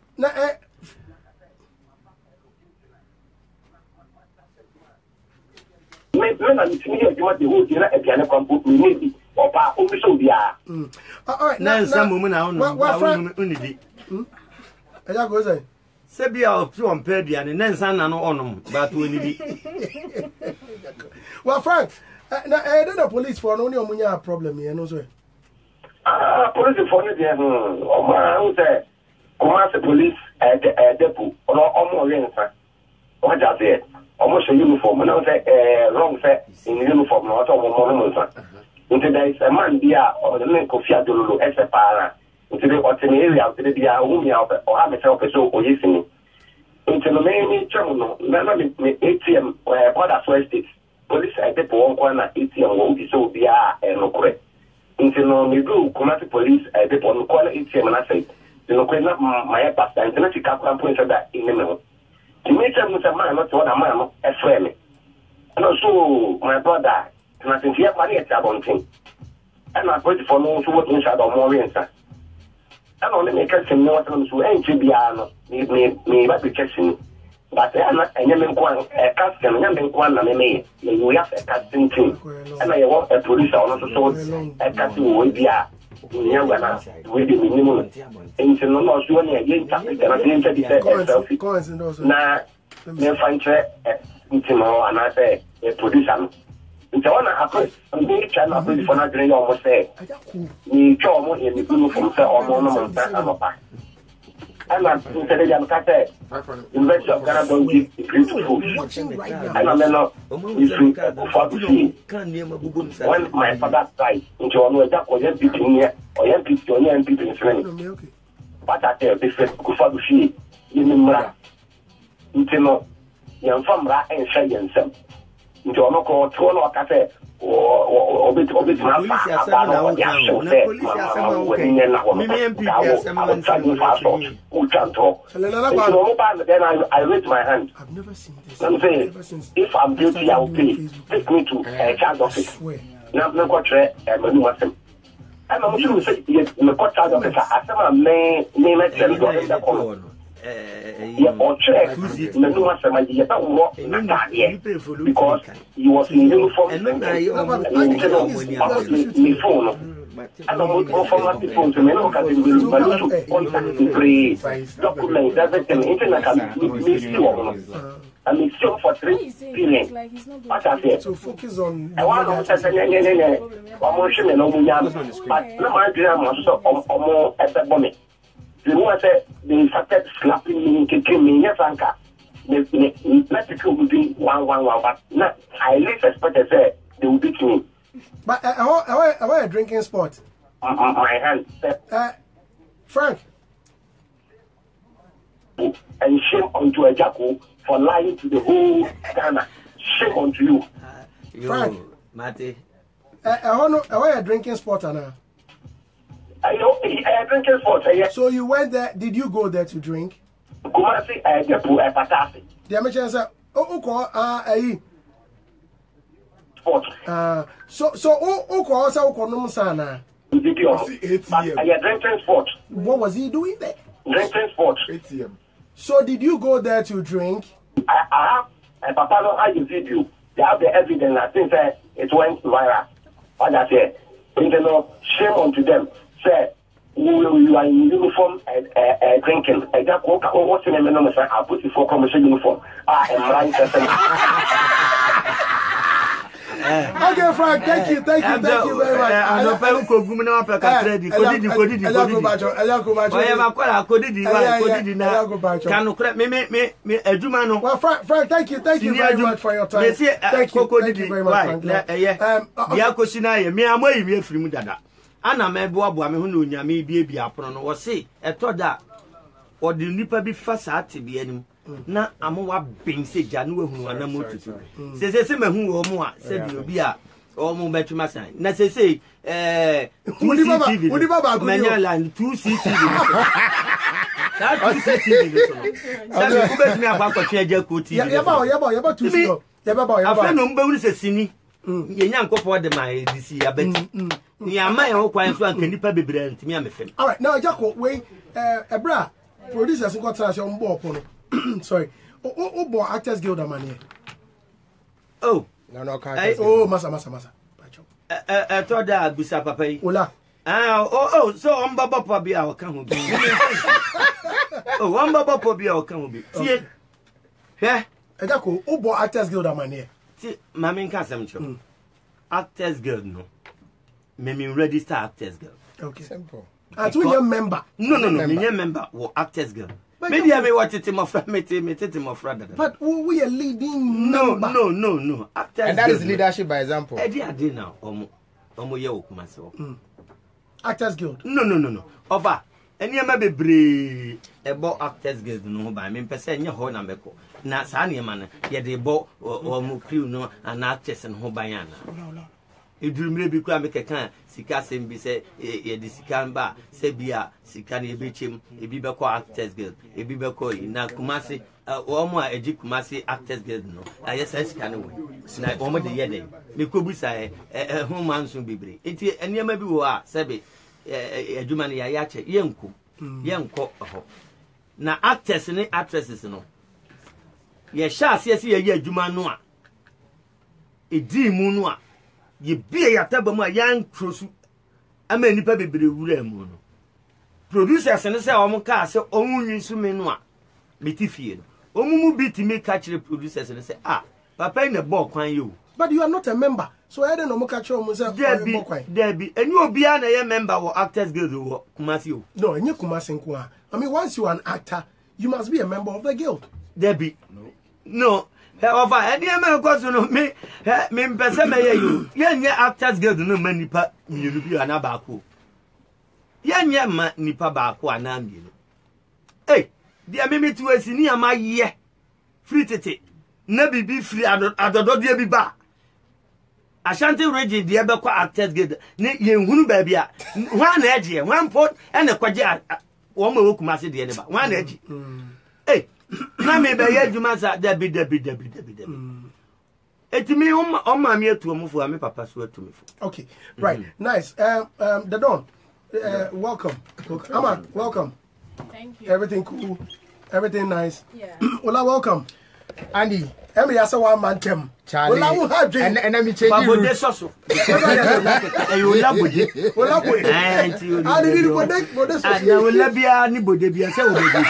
all right, now some woman I go say. Sebia from Perdian and then San and on but we need. Well, Frank, now the police for only a problem here, no sir. Police for the police at the depot or almost what does it? Almost a uniform, and I say wrong set in uniform, not all until there is a man there or the link of Fiadulu as a para. Until the area of the Umia or have myself so or listening. Until the main terminal, remember ATM where other first states, police at the corner ATM will be so be no correct. Until we do commercial police at the corner ATM and I say, the local my past international cap points that in the middle. To meet them with a man, not what a man, a friend. And also, my brother, and I think he had money at Abonting. And I put for no to work inside of more answer. I only make us know what I'm to ain't Biano, me, but be catching. But I am not a young one, a custom, a young one, and me, we have a casting team. And I want a police on also so a casting will be a young with the minimum. And to know you only again, and I didn't say now, then find and I say a producer. It's one happens, and they can not be for not doing almost say, me, Joe, in the uniform, or monument, and I'm said, investor of Ghana don't give beautiful. And I'm not, if you for to see, when my father died, into a that was young people here, or young people in Sweden. But I tell this is good for to see, in Mra, into young famra and shay and some. Into a local tour cafe or bit of it. I raise my hand. I've never seen this. I'm saying, if I'm guilty, I will pay. Take me to a child office. Now, no got and I'm not sure say, yes, the court child office. I said, my name is or check because he was in uniform and phone. And I'm going from my phone to me, look at him, but contact free documents, everything, internet can be and it's still for 3 billion. What I said. So focus on. I want to say, but no, my dream was so at the moment. The one said they started slapping me, kicking me, yes, Anka. Let's go within 1, but not, I least expected that they would beat me. But I want a drinking spot. My hand. Frank. And shame onto a jackal for lying to the whole Ghana. Shame onto you. Frank. Mate. I want a drinking spot, Anna. I know a drinking spot. So you went there, did you go there to drink? Kumasi, a patasi. The American said, Sport. So, also, Sana. Drinking sport. What was he doing there? Drinking sport. ATM. So, did you go there to drink? I have a papa no I video. They have the evidence. I think that it went viral. What I said, shame onto them. Say, you are in uniform drinking. I just walk out. What's the name? I'll put you for commercial uniform. I am right. Okay, Frank, thank you very much. I know Well, Frank, thank you very much for your time. Thank you very much, Frank. Ana meboaboa me ho no nyame bia apono no wo se etoda wo de nipa bi fa saate bi anim na amowa bense ja no ehunu ana motutu se mahu wo mo a se bi obi a omo betuma san na say CCTV menya line 2 CCTV that 2 CCTV so say ku betumi akwa twa agya ko TV yeba 2 CCTV yeba afa no mbawuri se sini yenya nkopɔ de my DC abati ni ama ye ho kwan so anka nipa bebre ntimi amefem. All right, now Jacko, wait, Ebra, producers in contrast on board. Sorry, oh, Actors Guild money. Oh, no, masa. I thought that Busa Papa. Ola. So on Baba Pobi, I'll come. Oh, one Baba Pobi, I'll come. See, yeah, Jacko, oh, Actors Guild money. See, Mammy Casam, Actors Guild, no. Me register Actors Guild. Okay, simple. And to your member. No, me member or Actors Guild. Maybe I may watch it in my friend, but we are leading. No. And that is leadership by example. I did now. Myself. Actors Guild. No. Over. And you may be brave about Actors Guild. No, by me, person, your whole number. Now, Sanya man, yet they bought or Mukru no and actors and Hobayana. You do maybe come make a can, Sika Simbi say, the Sikan say Bia, Sikani Bichim, a Bibako Actors Guild, a Bibako, now Kumasi, or more a Kumasi Actors Guild. No, I just said Scanaway. Snipe over the Yede. The Kubusai, a home man soon be. It and you may be war, Sabi, a Jumani Ayache, young cock. Now actors and actresses, no. Ye shall see a year Jumanoa. A D Munua. Ye be a tabama young cruise. A many baby wure. Producers and say, Omo Castle, only Sumenua. Bitified. Omu beat me catch the producers and say, Papa in the ball, can you? But you are not a member, so I don't know catch your myself. There be, and you will be a member or Actors Guild or Kumasi. No, and you Kumasi. I mean, once you are an actor, you must be a member of the guild. There be. No. However, any American to know me, person may you. Yan Actors Guild no many pa you be an abaku. Yan ma nipa baku and ambi. Hey, dear Mimi to a senior my year. Free tete. Nebi be free at the dear be ba. Ashanti region the Abaco Actors Guild. Yen Hunu baby. One edge, one pot and a quadja. One more kumasi the enema. One edge. Hey. Na me be ye djuma sa debi. Eti me on ma me to mu fu me papa so to me fu. Okay. Right. Nice. The Don. Welcome. Ama, welcome. Thank you. Everything cool. Everything nice. Yeah. Ola, welcome. Andy, Emi asa one man tem. Charlie. Ola who had and me change Babo you. de soso. E yo labode. Ola boy. I didn't bode Ah, na wo labia ni bode bia se wo bode.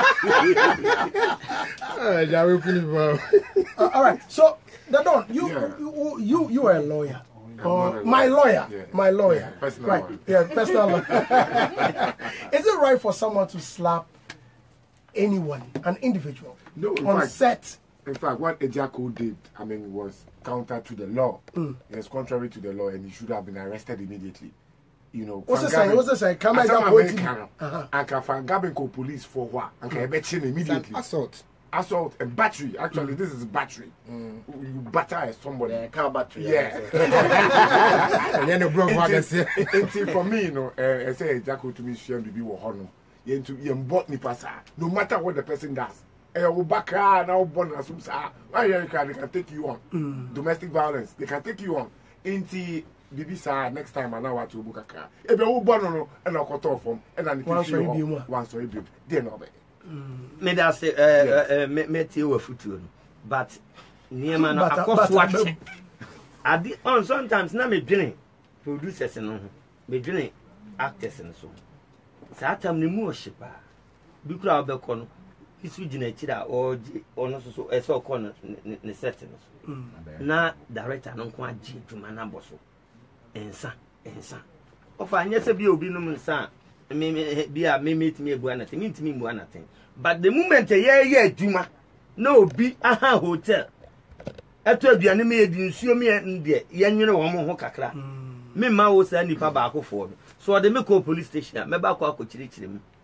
All right. So, the Don, you are a lawyer. My lawyer. Yeah. My lawyer. Personal right. one. Yeah, personal lawyer. Is it right for someone to slap anyone, an individual, No, in on fact- set? In fact, what Ejako did, I mean, was counter to the law. It was contrary to the law, and he should have been arrested immediately. You know, What's the saying? Come and Gabin police for what? And can immediately. Assault and battery. Actually, this is battery. You batter somebody. Car battery. Yeah. And then the broke Until for me, you know, I say Ejako to me, she be wohono. You bought me pasa. No matter what the person does. Now born as they can take you on. Domestic violence, they can take you on. Into Bibisa next time and now to Bukaka. If you born on and I'll cut off from and then one story build. They know that. Me da say me tie wa futu no but niema no akoso ache ade on sometimes na me dwene producers no ho me dwene actors no so sa atam ne mu ohyepa bi kura obekọ no isu gina akira ono so eso kọ no ne set no so na director no nko agi dwuma na boso ensa ofa anya se bi obi no nsa me meet me go anything intimi mu anything but the moment ye adwuma na obi aha hotel eto aduane me edi nsuo me ndie ye nwene wo mo ho kakra me ma wo sa nipa ba akofo no so de me call police station me ba kwa akokirikire mu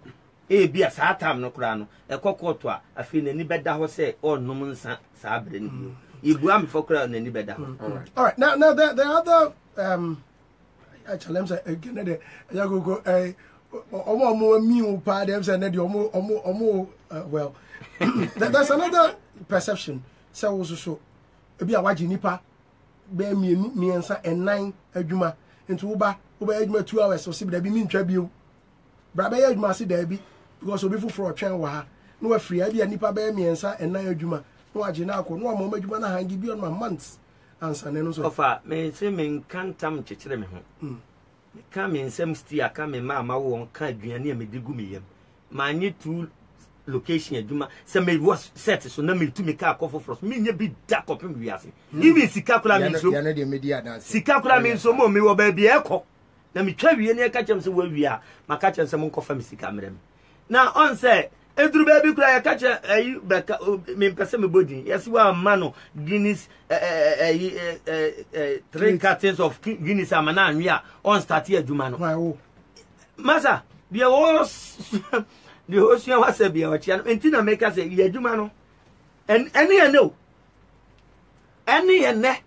bi a saa time no kura no ekokoto a afi na ni beda ho se onum nsa saa bre ni bio ibu am for kura na ni beda ho. All right, now the other actually I'm saying again the yago omo mi pa dem say na the omo well there's another perception say wo so ebi a waji nipa be miensa enan adwuma nti wo ba adwuma 2 hours so be da bi mi ntwa bio bra be adwuma se da bi because obi fufuro twen wa ha no afiri abi nipa be miensa enan adwuma no waji na akọ no amoma adwuma na hangi bi on months ansa ne no so ofa me se me nkantam chekere me ho ka me nsem sti aka me ma wo ka aduane a me digu me yam ma nye two location adwuma se me was set so na me tu me ka akọ foforo me nya bi da kopem wiase even sika kula me so ya no de media dance sika kula me so mo me wo ba bi ekọ na me twa wie ne ka chem se wo wia ma ka chem se mo nkofa me sika merem na on say eduru ba bi kula ya ka che ayi beka me mpese me body yes wa mano Guinness 3 cartons of Guinness amana anwia on start adwuma no masa bia wo the ocean was a beer and Tina make us a yadumano. And any no any and ne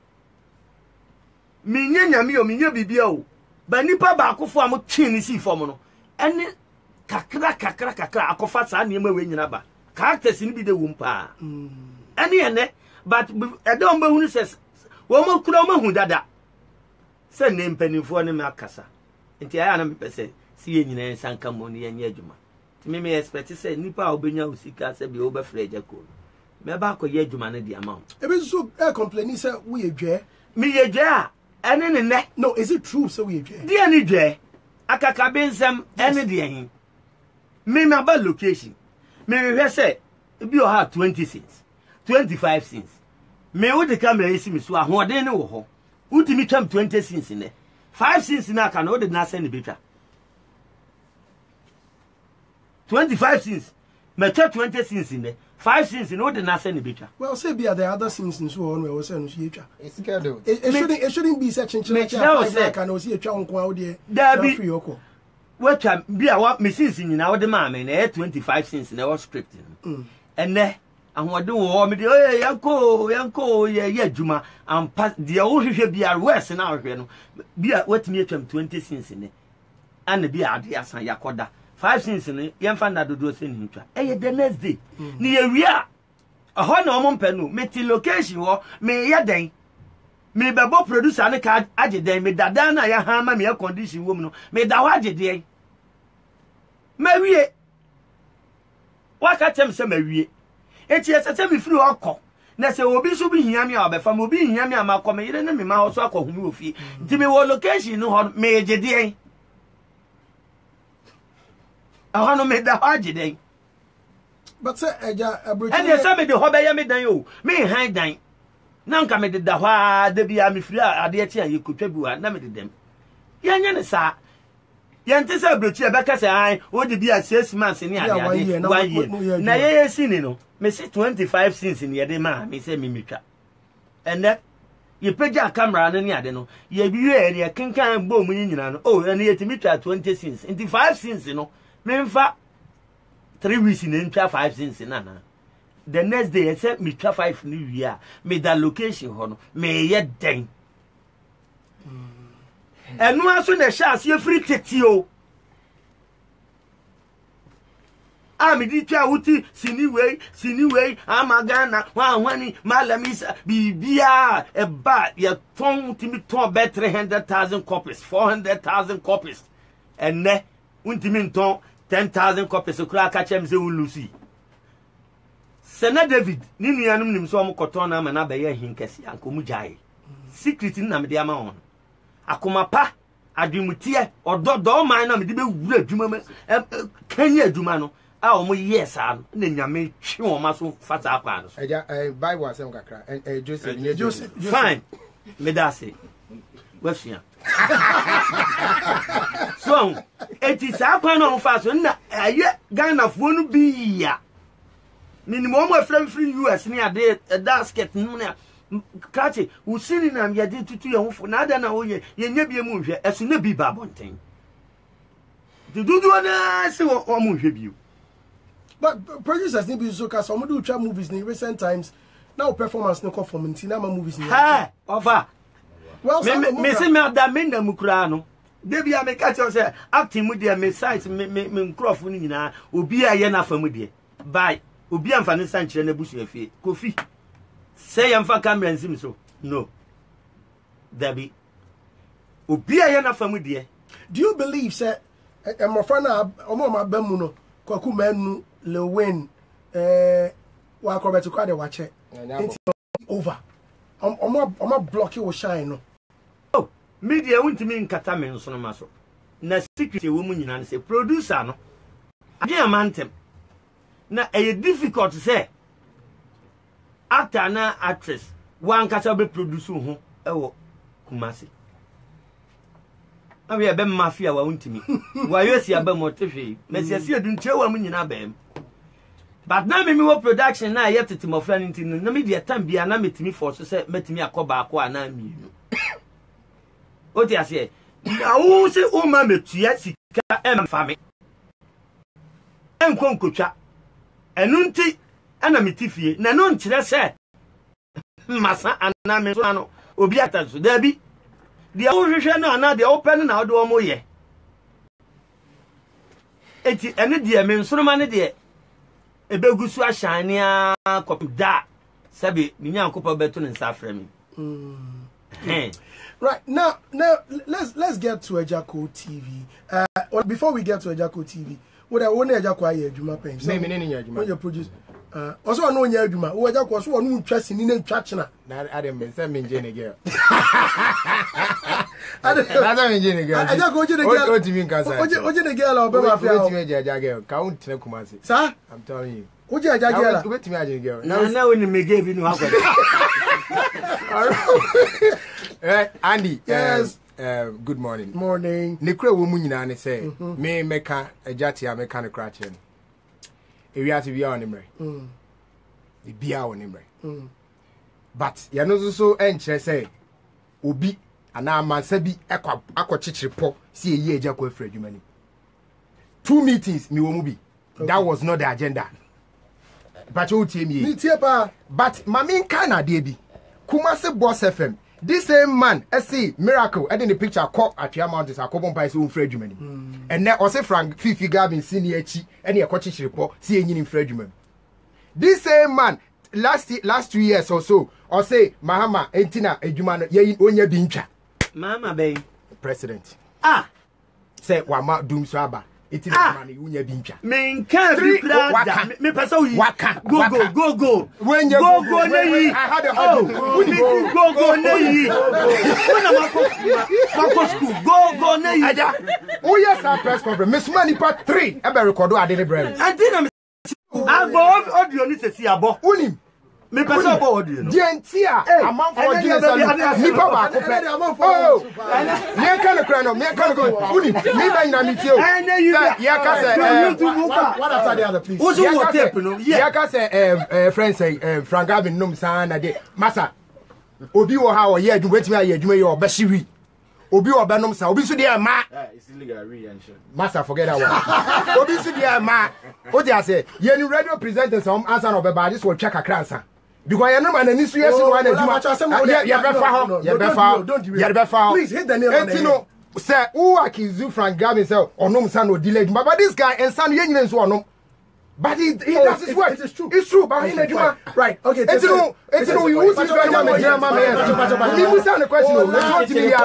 Minya mio minya bibio. But nipa bako for a chin is formono. Any kakra akofasa near my wing rubber. Characters in be the wompa. Any and ne, but I don't know who says, Woman Kuroma who dada. Send name penny for the Macassa. And the Anam say, seeing in San Camoni and Yajuma. Me expect to say nipa obenya usika se bi obefre jako me ba ko ye adwuma ne di amount e be so complain say we edwe me ye dwe a ene ne no is it true so we edwe di ani dwe akaka bensem ene di hin me ba location me hwe say bi o ha 20 cents 25 cents me wo de camera isi mi so ahode ne wo ho utimi twam 20 cents ne 5 cents na aka no de na send betwa 25 cents. Me 20 cents in there. 5 cents in order na send the well, say be the other cents in so on we will send you. It's scheduled. It shouldn't be such a change. I can see a chunk out there. There be what can be a what me cents in now the man and 25 cents in our scripting. And there and what do me yanko yeah juma and pass the old should be a worse in our be at what me 20 cents in there. And be a dear san yakoda. 5 cents in yam fan that do send him try. The next day. Ni area. A ho na omon penu. Me ti location wo me ya den. Me bebo producer ne ka age den me dada na ya ha ma me air condition wo mu no. Me da ho age den. Ma wie. Wa ka tem se ma wie. Enti ese me free okọ. Na se obi so bi hia me a obefa me obi hia me a ma kọ me yire ne me ma ho so akọ hu me ofie. Nti me wo location no ho me age den. I want to make the hard but say, and you say me the hobby me dan me hide dan. Now come me the wa de be am free a de tia you could trebu na me dem. Yanya ne sa. Yante say brochi e beka say ai o de be a 6 months ni ade 1 year. Na ye sini no. Me say 25 cents in ye de ma me say me metwa. And that you peja camera na ni ade no. Ye biwe e kenkan bo mu nyina no. Oh, and ye timi twa 20 cents. 25 cents no. Memfa 3 weeks in entry 5 cents nana. The next day I said me try 5 new year. Me that location hono. Me ye den. And no aso na chance ye free tetio. Me di twa wuti sini way amagana wani malamisa bibia e ba ye ton timi ton be 300,000 copies 400,000 copies and ne untimi ton 10,000 copies okura ka chem se ulusi Sena David ni nuanum nim so am koton na ma na be ye hinkesi ankomu jai secret na me de ama on akoma pa adwumutie ododo man na me de be wura adwuma ma kanya adwuma no a o mo yes an na nyame twe o ma so fata akwa no eja Bible asem kakra Joseph fine me da say wafia so it is akwa no fa so na aye Ghana fo no bi ya minimum mo free US ni ade basket no na kache usini na yade tutu ye hofo na ada na oye ye nya bie mu hwe esu na bi ba bonten dudu na se o mu hwe bio But producers need to so cause some do try movies in recent times. Now performance no conformity na movies in. Ha, over. Well, me say me adamenda mukura no. Debi a me catch you say acting mu dey me site me nkrofo ni nyina obi a ye na fa mu dey. Bye. Obi amfa ne sanchire na busu afie. Kofi. Say yamfa camera nsim so. No. Debi. Obi a ye na fa mu dey. Do you believe say my friend omo ma ba mu no kwaku manu Lewin wa ko beto kwa de wa che. Over. Omo block you shine no. Oh, media wuntimi nkata me nso no maso. Na secret wo mu nyina say producer no. Ade amantem. Na e difficult say actor na actress wan kata be produce ho ewo Kumasi. Awe ebe mafia wa wuntimi. Wa yesi aba motehwe. Mesiasi adunche wa mu nyina bem. But now me wo production na yet to my friend na media time bia na metimi force say metimi akoba akwa na mienu. O ti ase na wo se o ma metua sika em fa me enkon kotwa enu nti ana metifie na no nkire se masa ana me so ano obi ataso da bi de wo hwehwe na na de open na wo mo ye eti ene de me nsoroma ne de ebegusu ashania da sabi ni nyankopa beto ne nsa afra mi. Right now let's get to Ejako TV. Before we get to Ejako TV, what I want Ejako aye adwuma pen. Me ne nya adwuma. When you produce also no nya adwuma. Wo Ejako so no ntwase ni na ntwachena. Na Adam me say me nje ne girl. Adam me nje ne girl. Ejako oje ne girl. Oje mi nka say. Oje ne girl obe ma fia. Oje me aja girl. Ka un tene Kumasi. Sir? I'm telling you. Oje aja girl. Oje me aja girl. Na we ni me give you no akwa. Andy, yes. Good morning. Morning. Nekra wo mu nyina ne say me meka ejati a meka ne kra che no. Ewiase bia oni mre. E bia oni mre. But ya no so enkyere say obi ana amansa bi akwachichiripo si eyi Ejako afra adwumani. 2 meetings mi wo mu bi. That was not the agenda. But you tie me. Ni tie pa. But mami nka na de bi. Kumasi Boss FM. This same man, see miracle. I didn't picture cop at your mountains. I come on by so Fred Germany. And now also Frank Fifi Gavin senior chi and your coaching report seeing in Fred Germany. This same man last 2 years or so, or say Mahama Entina Ejumano ye onya bincha. Mama bay President. Ah, say Wama Doom Swaba. It is money unya bincha. Me can't be proud. Me paso yi. Go. When you go nei. I had a go nei. When I'm school. Go nei. Aja. Oh yes, our press conference. Miss Money part 3. I be record I didn't bring. I didn't. Abo audio ni se si abo. Unim. Me paso abo audio no. Dientia. Amount for Guinness. Nipa ba ko pe. Oh. Me kan no kra no. Me kan go. Unim. Me ba ina mi tio. Ya ka say what after the other please. Who's what tape no? Ya ka say friend say Frank Gavin nom san na de. Masa. Obi wo ha wo ye adwuma timi aye adwuma ye obehyiwi. Obi wo be nom san. Obi so de ma. It's illegal re-entry. Masa forget that one. Obi so de ma. O dey say ye ni radio presenters am answer no be ba this will check akra answer. Because you know man ni so yes no one adwuma. You be fa. Please hit the nail on the head. Say who accuse Frank Gavin say onom san no delay but this guy and san ye nyina so onom. But he does his work. It is true. It's true. But he adwuma. Right. Okay. It's no you want to very man. Me musa the question. Let's want to be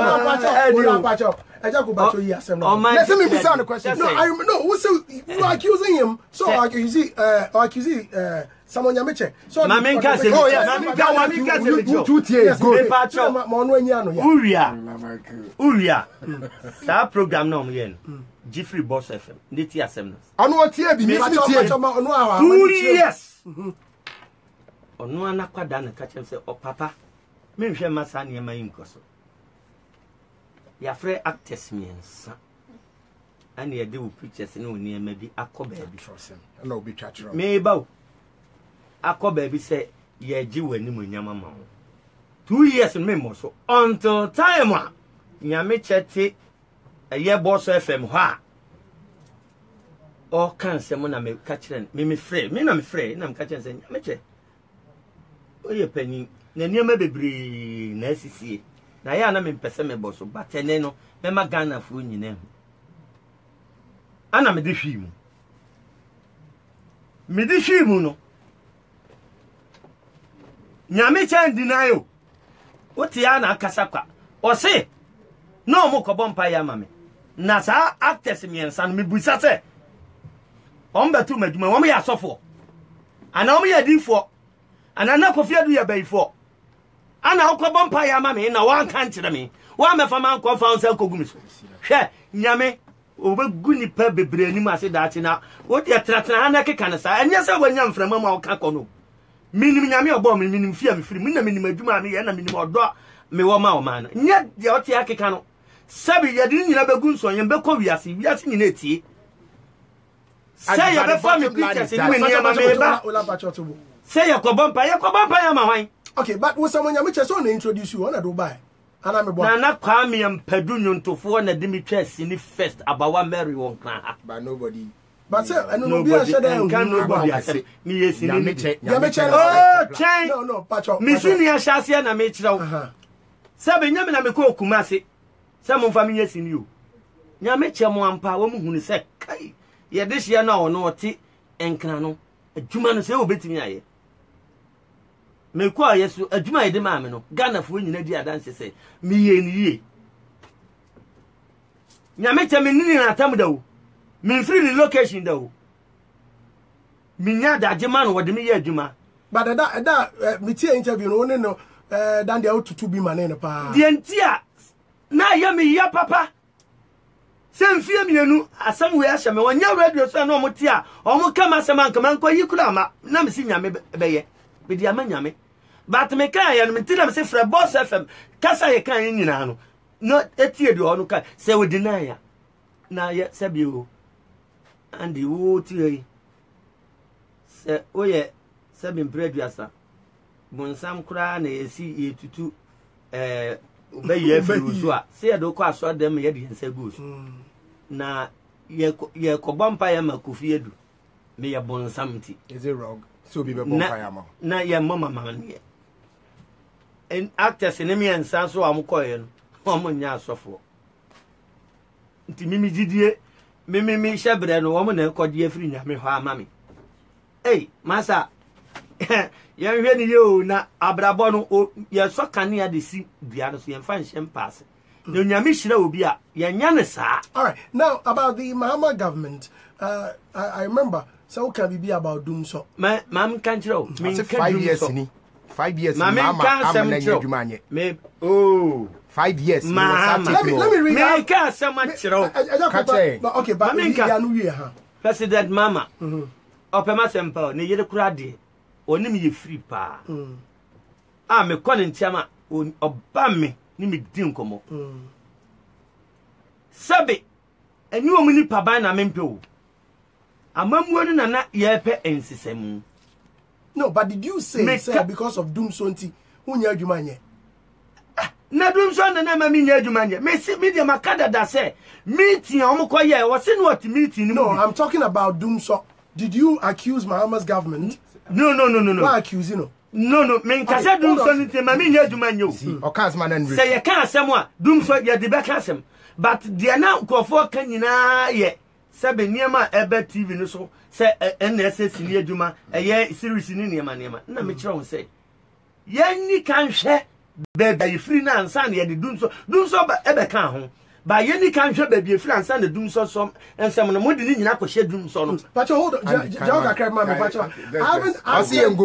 Ejako bacho yi asem no. Let's me musa the question. No, I no. Who say you are accusing him? So accusing someone Yameche. So Mami nka se. Oh yes. Mami nka se. Two tears go. Me pacho. Mo no anya no ya. Uria. That program no yen. Jeffrey Boss FM. Ndeti asem no. Onu tie bi mi tie. 2 years. Onu anakwada na ka chem say o papa. Me hwe masa ne ma yinkoso. Ya frɛ actors miensa. Ani ye de wo pictures ne oni ema bi akɔ baabi. Na obi twatro. Me ba wo. Akɔ baabi sɛ ye gi wani mo nyama ma wo. 2 years me mo so until time a nyame chete eye Boss FM hɔ a all cancer when I'm catching me free. Me, I'm free, and I'm catching saying, Amateur. Oh, you're penny. Then you may be bree, Nessie. Now, I am in Pessamable, so but no, Mamma Ghana for you name. And I'm a dishimu. Me dishimu no. Nyame chan deny. What Tiana Casapa? Or say, no more cobompa yamame. Nasa actors me and son me busase. Omba to me, my woman, I suffer. And only a D for. And I know Kofia do your bay for. And I'll cobompa yamame, now one can't tell me. One of a man called found Selcogumis. Share, Yame, over goody pebble brain, I say that now. What your Tratanaka can say, and yes, I went young from Mamma Cacono. Minimum Yami or bomb, minimum fear, free, minimum Juma, and a minimum door, me woma man. Yet the Otiaki cano. Sabi, you didn't have a good son, and Becoviasi, we are singing it. Say your family creatures in Minima. Say your Cobompa, my. Okay, but with someone which has only introduce you on a Dubai. And I'm a boy. Nana Kwame and Pedunion to phone a Dimitres in the first about one Mary won't but nobody. But sir, I know nobody can nobody say me yes in oh, chain. No, Pacho. Misunia Shasia na metra. Sabe nyame na meko Kumasi. Some family yes in you. Nyame chemo ampa wo mu hunu se kai. Ye this year na ono oti enkra no. Adwuma no se obetimi aye. Meko ayesu adwuma ye de ma me no. Ghana fo nyina di adanse se me ye ni ye. Nyame cheme nini na tamda me free the location though. Minya da jema no wode me ye adwuma. But that me tie interview no no dan dia otutu bi mane no pa. De ntia na ya me ya papa. Sem fie mienu asam we ahye me wonya radio so na omotia omo kama asam anka man kwa yikura ma na me si nyame beye. Be dia ma nyame. But me kan ya no me tira me se fra boss FM kasa ye kan nyina no. No etie de ono kan se we deny ya. Na ye sabi o. And the wood say, oh, yeah, 7 preduasa. Bonsam cry, and see ye to obey ye for say, I don't quite saw them yet and say goose. Na ye cobampa yama kufied me a bonsamity. Is it wrong? So be bonfire. Na ye mamma man ye. And actors in me and Sanso am coin, Homonia suffer. Timimi Didier. Me shebre no woman e kodie free nya me ho mami eh masa ye hwe ni yo na abrabo no ye so kanea de si bia no so ye fa nshem pass no nyame hira obi a ye nya ne saa. All right, now about the Mahama government, I remember so can be about doom so mam kan kire o me 5 years ni 5 years Mama me oh 5 years. Let me read out. Okay, but President Mama. Opema sempa ne yere kura de. Oni me ye free pa. Ah me kwa ntiama oba me ni me di nkomo. Sabe eni omu ni pa ban na mempe o. Amamuo ni na ye pe ensisemu. No, but did you say because of doom sonti unya adwuma nye? Na dum so na ma mi nya adwuma nye me si media makada da say meeting omukoye wo se no oti meeting no I'm talking about doom so. Did you accuse Mahama's government? No. Why accuse you? No me nkasa dum so ni ma mi nya adwuma nye o o kan asema na nri say ye kan asem a dum so ye de be kan asem but de na nkofo kan nyina ye sabe niema ebe TV no so say NSS ni adwuma eye series ni niema na me kire won say ye ni kan hwe baby free na ansa na ye de dum so ebe kan ho ba ye ni kan hwe baby free ansa na dum so ensem no modi ni nyina ko hwe dum so no Pacho hold on Jaga crab man Pacho I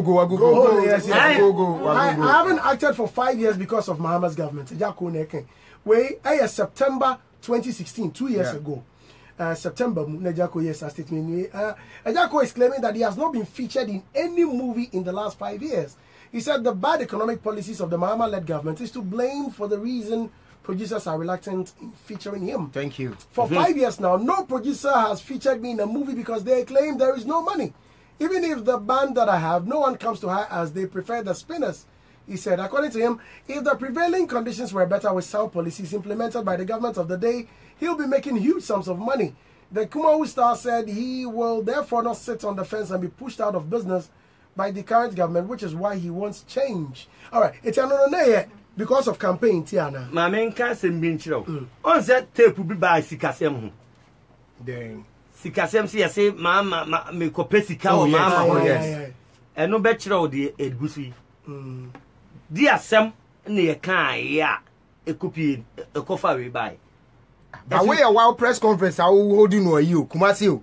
haven't acted for 5 years because of Mahama's government Jako neken we September 2016 2 years ago September Nejako yes statement Ejako is claiming that he has not been featured in any movie in the last 5 years. He said the bad economic policies of the Mahama-led government is to blame for the reason producers are reluctant in featuring him. Thank you. For 5 years now, no producer has featured me in a movie because they claim there is no money. Even if the band that I have, no one comes to her as they prefer the Spinners. He said, according to him, if the prevailing conditions were better with sound policies implemented by the government of the day, he'll be making huge sums of money. The Kumawu star said he will therefore not sit on the fence and be pushed out of business by the current government, which is why he wants change. All right, it's another because of campaign, Tiana. My main cousin being chill. On that tape will be by Sikasem. Then Sikasem, see, I say, Mamma, me copesica, or Mamma, yes. And no bachelor, the Edgusi. Dear Sam, near Kai, yeah, a copy, a coffee by. But we a wild press conference. I will hold you. Kumasi.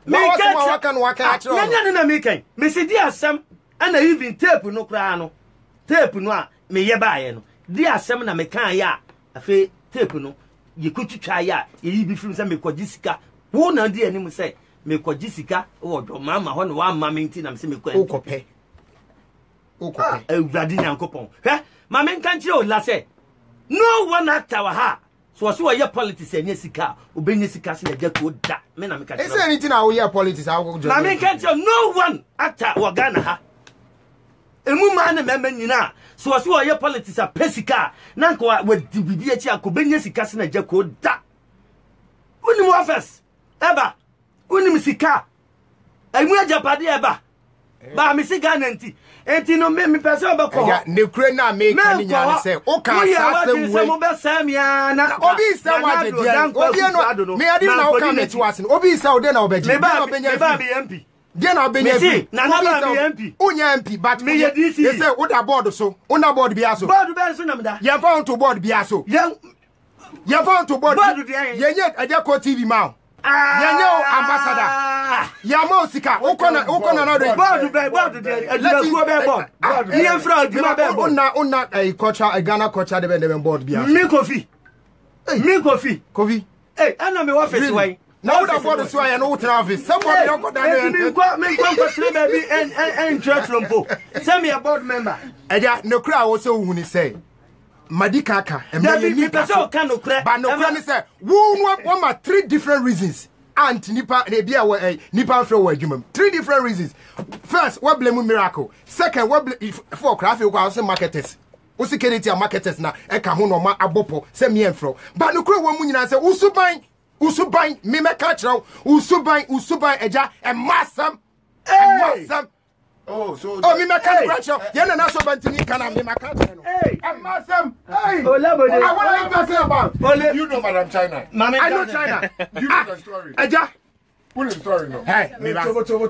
No, Missy dear Sam, and I even tape no crano. Tape no, me ye buy no. Dear Sam na me can ya. A fe tape no. You could try ya. You be from some me called Jessica. Who na dear name say me called Jessica or mamma when one mammy tin and see me call Okope. Okope. A Vladinian coupon. Eh? Mamma can't you lasse? No one at our ha. So your politics and Yesica, obeying Yesica, and a good da. Men, I'm is there anything I will hear politics? I will just. I mean, can't you? No one actor or Ghana. A woman, a member, you know. So as well, your politics are Pesica. Nanko with the BBH, Kubin Yesica, and a Jacko da. Unim office, Eba, Unim Sika. I will Japadi Eba. But Missy Gananti. And no me person about Nukrena make any say, okay, Samiana, Obi Sawa, Obi, me I didn't know come to us, Obi Saw then I'll be MP. Then I'll be MP. Unya MP, but me, you say, what about so? Una board Biaso. You're found to board Biaso. You're found to board. Yet, I just call TV Mao. Yanyo ambassador. Yamo Sika. Okona Una a culture, a Ghana culture, the board. Me coffee. Hey, I know me office way. Now the board is why I know office. Somebody don't go down and church room. Send me a board member. Eja no crowd also when he say. Madikaka and me person can no crack. But no can say one my 3 different reasons. And nipa nipa flow adwuma. 3 different reasons. First, what blame miracle. Second, what for craft you say marketers. Usikenity marketers na e ka ho no ma abopo say me enfro. But no kro wo mu nyina say usuban me meka kire usuban eja e masam. Masam. Oh, so me mechanic yeah, na so bantini kana me mechanic. Hey, I'm Masam. Hey, what are you talking about? You know Madam China. I know China. You know the story. Aja. What is the story now? Hey, me ba.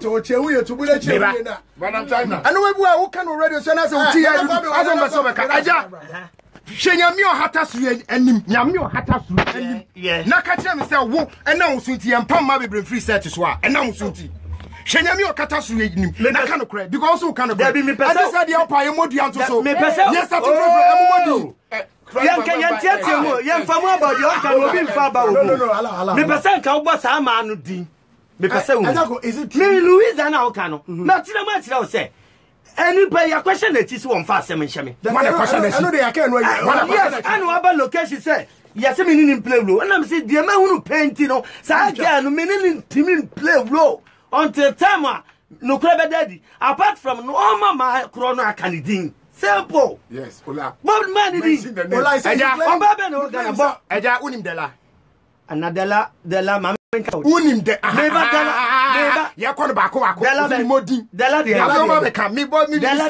Madam China. I know who can already say na say uti ya. Aja. Shenyamio hata su enim. Nyamio hata su enim. Yeah. Na ka kire me say wo na usunti yempa ma bebre free set so a. Na usunti. Shenyami okata su enim na ka no kre because who can kre I said the opa yemodua nto so yes that emomodi yanka mo yemfamu about the oka no bi mfa ba wo me person ka wo sa ma no din me person wo is it me Louisa na oka no na tira ma tira wo say any pay your question that is one fast sem nhame one question I know they are can yes and about location say yes me nin play role and am say the ma hunu painting no sa ga no me nin timi play role until time no crab daddy apart from no mama chrono akanidin simple yes ola but man did ola say on baba no gana bo eja unim dela anadela dela mama unim de neba ya kono ba ko unim modin dela de ya so ba ka me bo me dela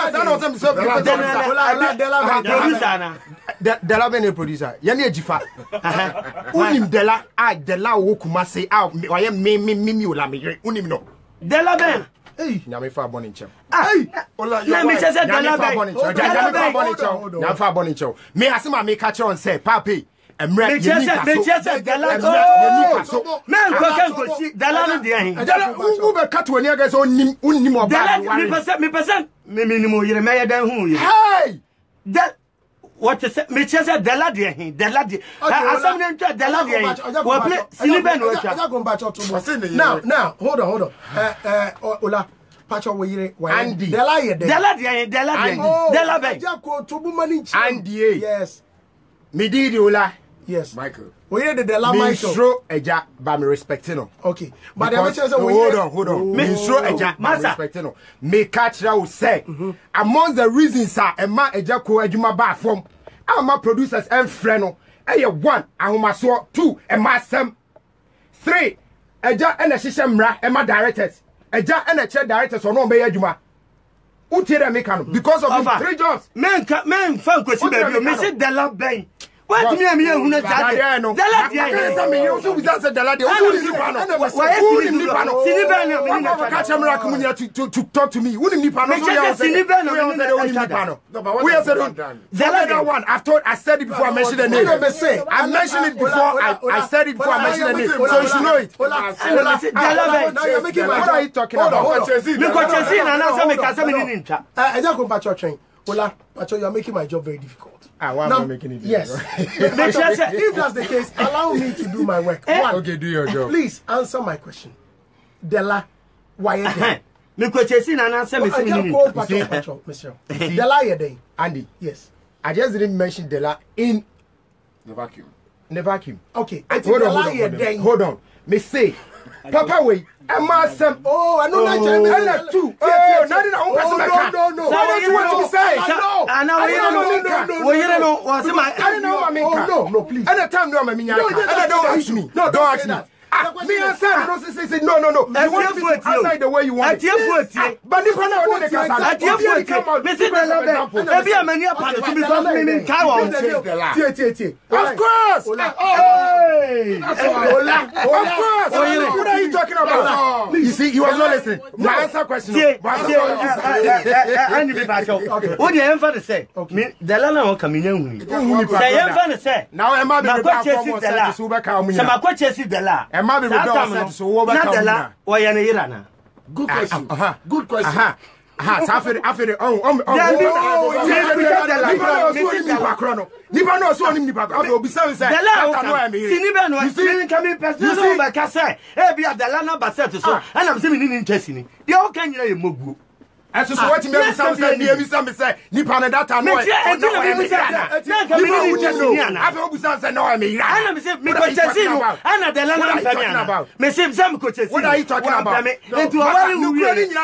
dela be ne producer ya ne ajifa unim dela dela wo kuma say oye me ola me unim no dela ben nyame fa boni nchem ola na me say dela ben nyame fa boni nchem me asema me catch on say papi emre me dela man ko kan ko si dela no de ahin dela u be kat woni aga so unim oba dela me person me minimo yire me dan hu yire hey that what is me say dela de ahin dela de asam ne ntwa dela de ahin wo play silibe no twa now hold on ola pacho we yire Andy dela ye dela de ahin dela ben ja ko to bu mani Andy yes me did ola yes Michael we hear the dela Michael me show eja ba me respecting no okay but the message say hold on me show eja ba me respecting no me catch you say among the reasons are ema eja ko adwuma ba form ama producers and friend no eye 1 ahomaso 2 ema sem 3 Eja and a Shishamra, Emma directors. Eja and a chair directors or no Bay Juma. Who tell them because of 3 jobs. Men, fan question, baby. Mr. Della Bay. What me who not Della you also without the Della. To talk to me. Wouldn't Nipano? We are the one. I said it before I mentioned the name. I mentioned it before I said it before I mentioned the name. So you should know it. What are you talking about? Ola, Pacho, you are making my job very difficult. Why am I making it difficult? Yes. If that's the case, allow me to do my work. One, okay, do your job. Please answer my question. Della, why are they? Pacho, Monsieur. Della, are they? Andy. Yes. I just didn't mention Della in the vacuum. The vacuum. Okay. Hold on. Me say, Papa, wait. Oh, I know that. Two. Oh, not in our own person. No. What do you want to say? No, please. At the time, don't ask me. No, don't ask me. Me and Sam, no. You want to be outside the way you want it. But if I know the of course. What are you talking about? You see, you was not listening. My answer question. What do you ever say? The Lana will come in. Say, now am I the good question. Good question. After as so what me some say me some say nipa na data no e I go say no I me ana me say me ko chesi no ana de la na mpanya me say some ko chesi what are you talking about into awari wu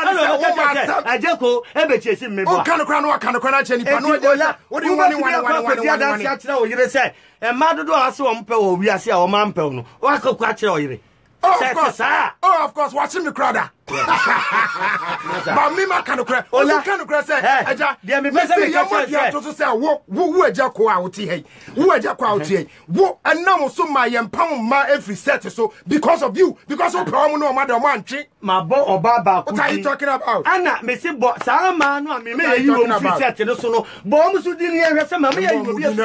ajeko e be chesi me bo kan kra no kan kra na che nipa no what do you want o yire say e ma dodo ase o mpe o wi ase a o ma mpe no wa kokwa kire o yire of course, watching me crowd. But me, my kind of crack. Oh, you kind of crack. Say, Eja, me say, you want to say, who are Jacko out here? Who are Jacko out here? Who and now so my pound my every set so because of you, because of problem no matter one trick. My boy or Baba, what are you talking about? Anna, me say, but Sama, no, me, you every set, so no, bombs who didn't hear some of me, you will be a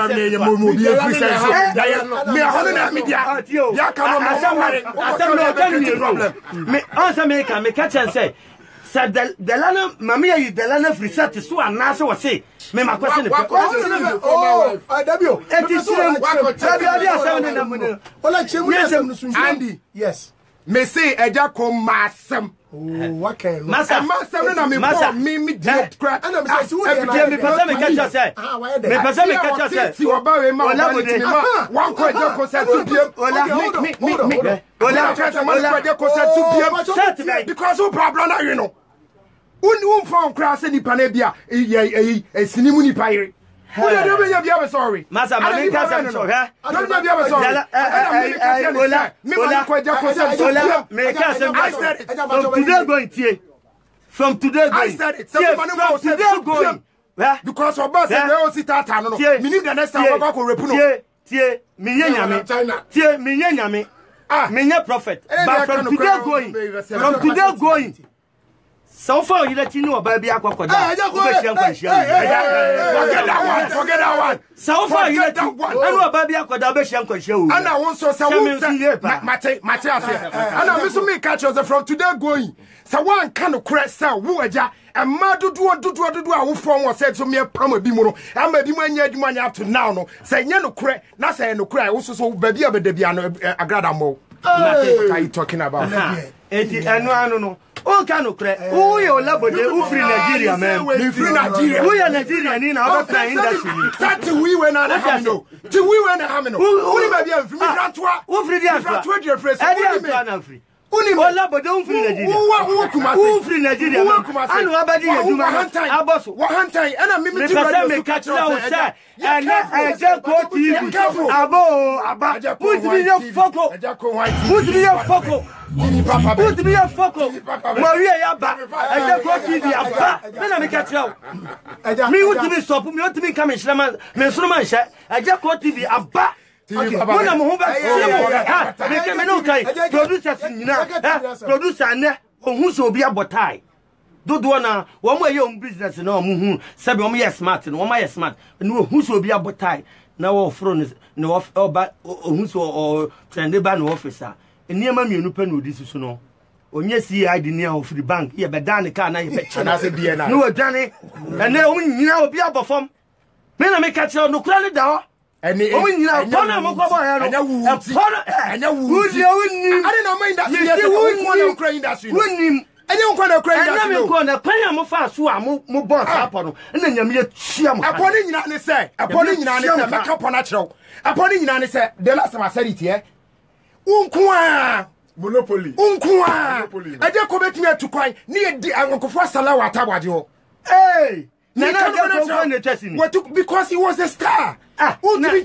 me answer me can make catch and say said the lana mamia you the lana free set so and now so say me my question Andy yes me say eja kom masem what can masem na me dead crack and me say me person me catch say me person me catch say si oba we ma one ko eja ko say to biem because who problem na you know un phone crash ni panebia sinimu ni paire sorry masa mami ka say so ha don't be sorry from today going because of us they all sit out no me need the next time go repu no me nyame me prophet but from today going so far you let you know about bia kwakoda forget that one so far you let you know about bia kwakoda be hia nkwanhia o and I want so mate and I miss me catch us from today going so one kind of crest wo aja and ma dudu a wo from was said so me pam abi mu no am abi mu anya adwuma anya up to now no say nya no kre na say no kre wo so baby abedabia no agrada mo what are you talking about eti anu no o ka no kre who you labode who free Nigeria man me free Nigeria who you Nigeria ni na o plan industry that we when na have no who ni baby am free me frantoa who free dia frantoa dia free so na free Ola but don't free Nigeria. Who free Nigeria? And nobody do my abosso. 100 and a minute to catch outside. And I just go to you. Abo, put me your foco. Put me your foco. Put me your foco. Maria Yaba. I just go to the Abba. Then I catch out. Me want to be stop. Me want to be coming. Mesroman. I just go to the Abba. Okay. When I'm home back, producer ne who's will be a botai. Do one way your own business no muhu. Sabi one smart and one smart. And who's will be a botai. Now all front no off who's or trendy ban officer. And near mammy no pen with this no. On yes, I didn't know for the bank. Yeah, but Danny can't I bet and I said, no, Danny. And then when you know be able to form. Men I make catch out no credit down. And the woman, you know, and I don't mind I don't want to cry. I'm going to pay him fast. So I'm more boss upon, and then you're sham upon it. You say, upon it, make up on natural. Upon it, you say, the last time I said it here. Monopoly. I just come back here to cry near the Uncle Fasala Tabadio. Hey! Because he was a star. That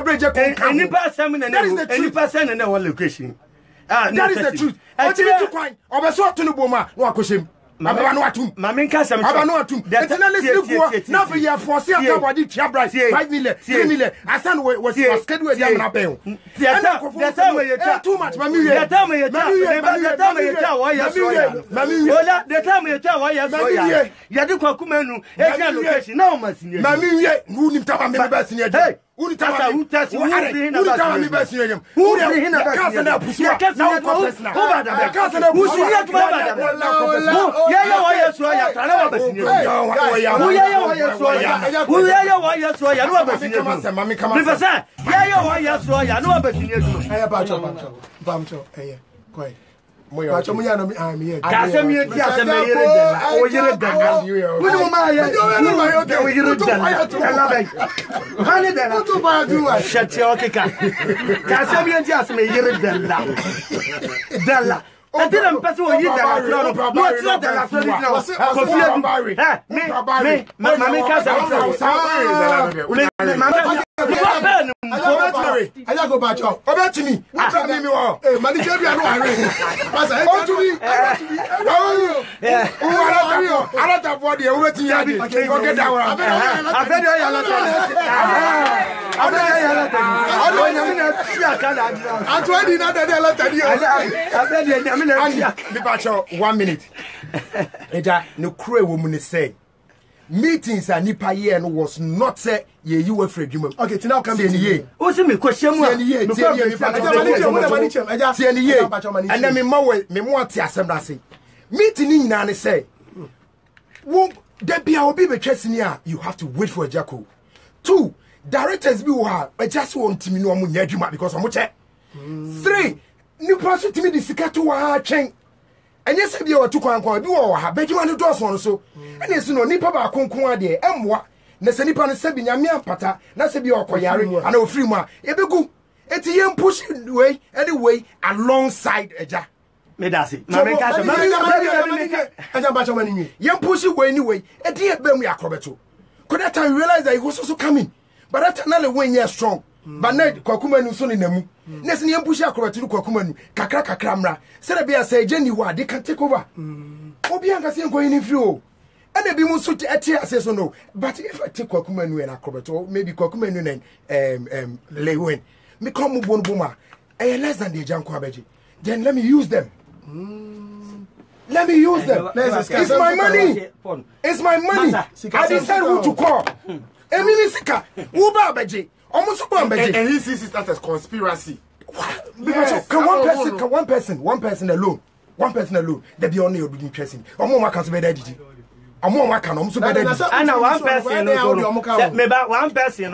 is the truth. That is the truth. I tell you, cry. I saw to the woman. No, Kushim. Now for your for 5 million, 3 million. I stand was scheduled. Too much. I didn't pass away that. I go back up. About to me. What's happening? Hey, manager, I know I to me. I don't have body. I'm waiting. Get down. I bet you 1 minute. No cruel woman is saying meetings and nipa year was not say you were free. Okay, now come in. What's me question? And then me more assembly meeting in and say, won't there be our baby chasing here? You have to wait for a jackal. 2 directors be who just want to know because I'm 3 new person to me the secret chain. And yes, if you are too conquer, do or bet you want to do so. And yes, no nipa ba conquer there, and what? Nesanipa and Sebi Yamia Pata, Nasabi or Koyari, and no free ma. Ebegu, it's a young pushing way, anyway, alongside a jack. Medasi, young pushing way anyway, a dear Bemi Acrobato. Could that time realize that he was also coming? But that's another way you're strong. But now, Kokumanu son in them. Nessun young push acrobat to Kokumanu, Kakraka Kramra, Serabia say, Jenny, what they can take over. Obianca saying going in flow. And they be most suit at here says no. But if I take Kokumanu and acrobat, or maybe Kokumanu and Lewin, me come Bon Boma, less than the Janko Abeji. Then let me use them. Let me use them. It's my money. It's my money. I decide who to call. Emimisika, Uba Beji, almost Beji. And he sees it as conspiracy. Yes. Can one person alone, they be only interesting. Or more can be dead. Or more can also be dead. And one person, maybe one person,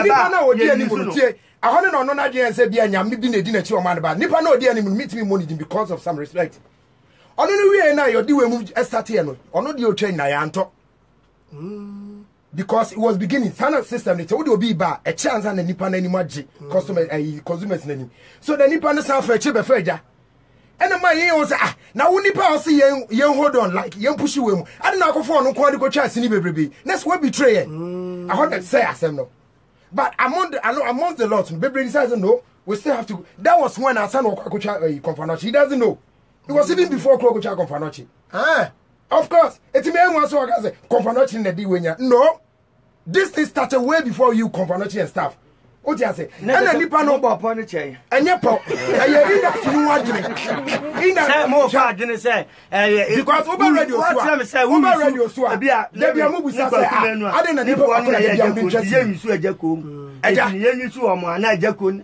I want to know no idea and say, be a yam, dinner to your man about Nipa no dear meet me money because of some respect. I don't know where now you're doing Estatiano, or not your chain, I am talk. Because it was beginning, final system, it would be bar a chance and a Nipan any magic, consumers name. So the Nipan is for a chip of Feja. ene ma yen was ah na wo nipa o se yen hold on like yen push we mu ade na akofo no ko de ko twa sini bebrebe next we betray yen I want to say asem no but among the lot bebrebe says no we still have to that was when our son Okwakocha Komfanochi he doesn't know it was even before Okwakocha Komfanochi of course it's me one so I say Komfanochi in the D no this thing started way before you Komfanochi and stuff. What you say? And then nipa no upon the chain. And your pop. And you that you want in that more far didn't say because over radio over radio so there be a movie say I didn't nipa one James so ejako eja yen su omo ana ejako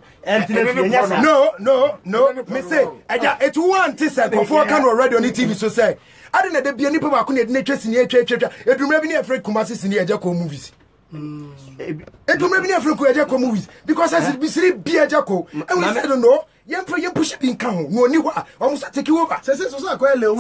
no me say eja it want to say before can radio ni TV so say I didn't there be nipa ba ko na twesi ni etwa edumra bi ni afre Kumasi sini ejako movies it will maybe never go to movies because as it be three beer jacko and we said no young for your push being come no new almost take you over says so quite low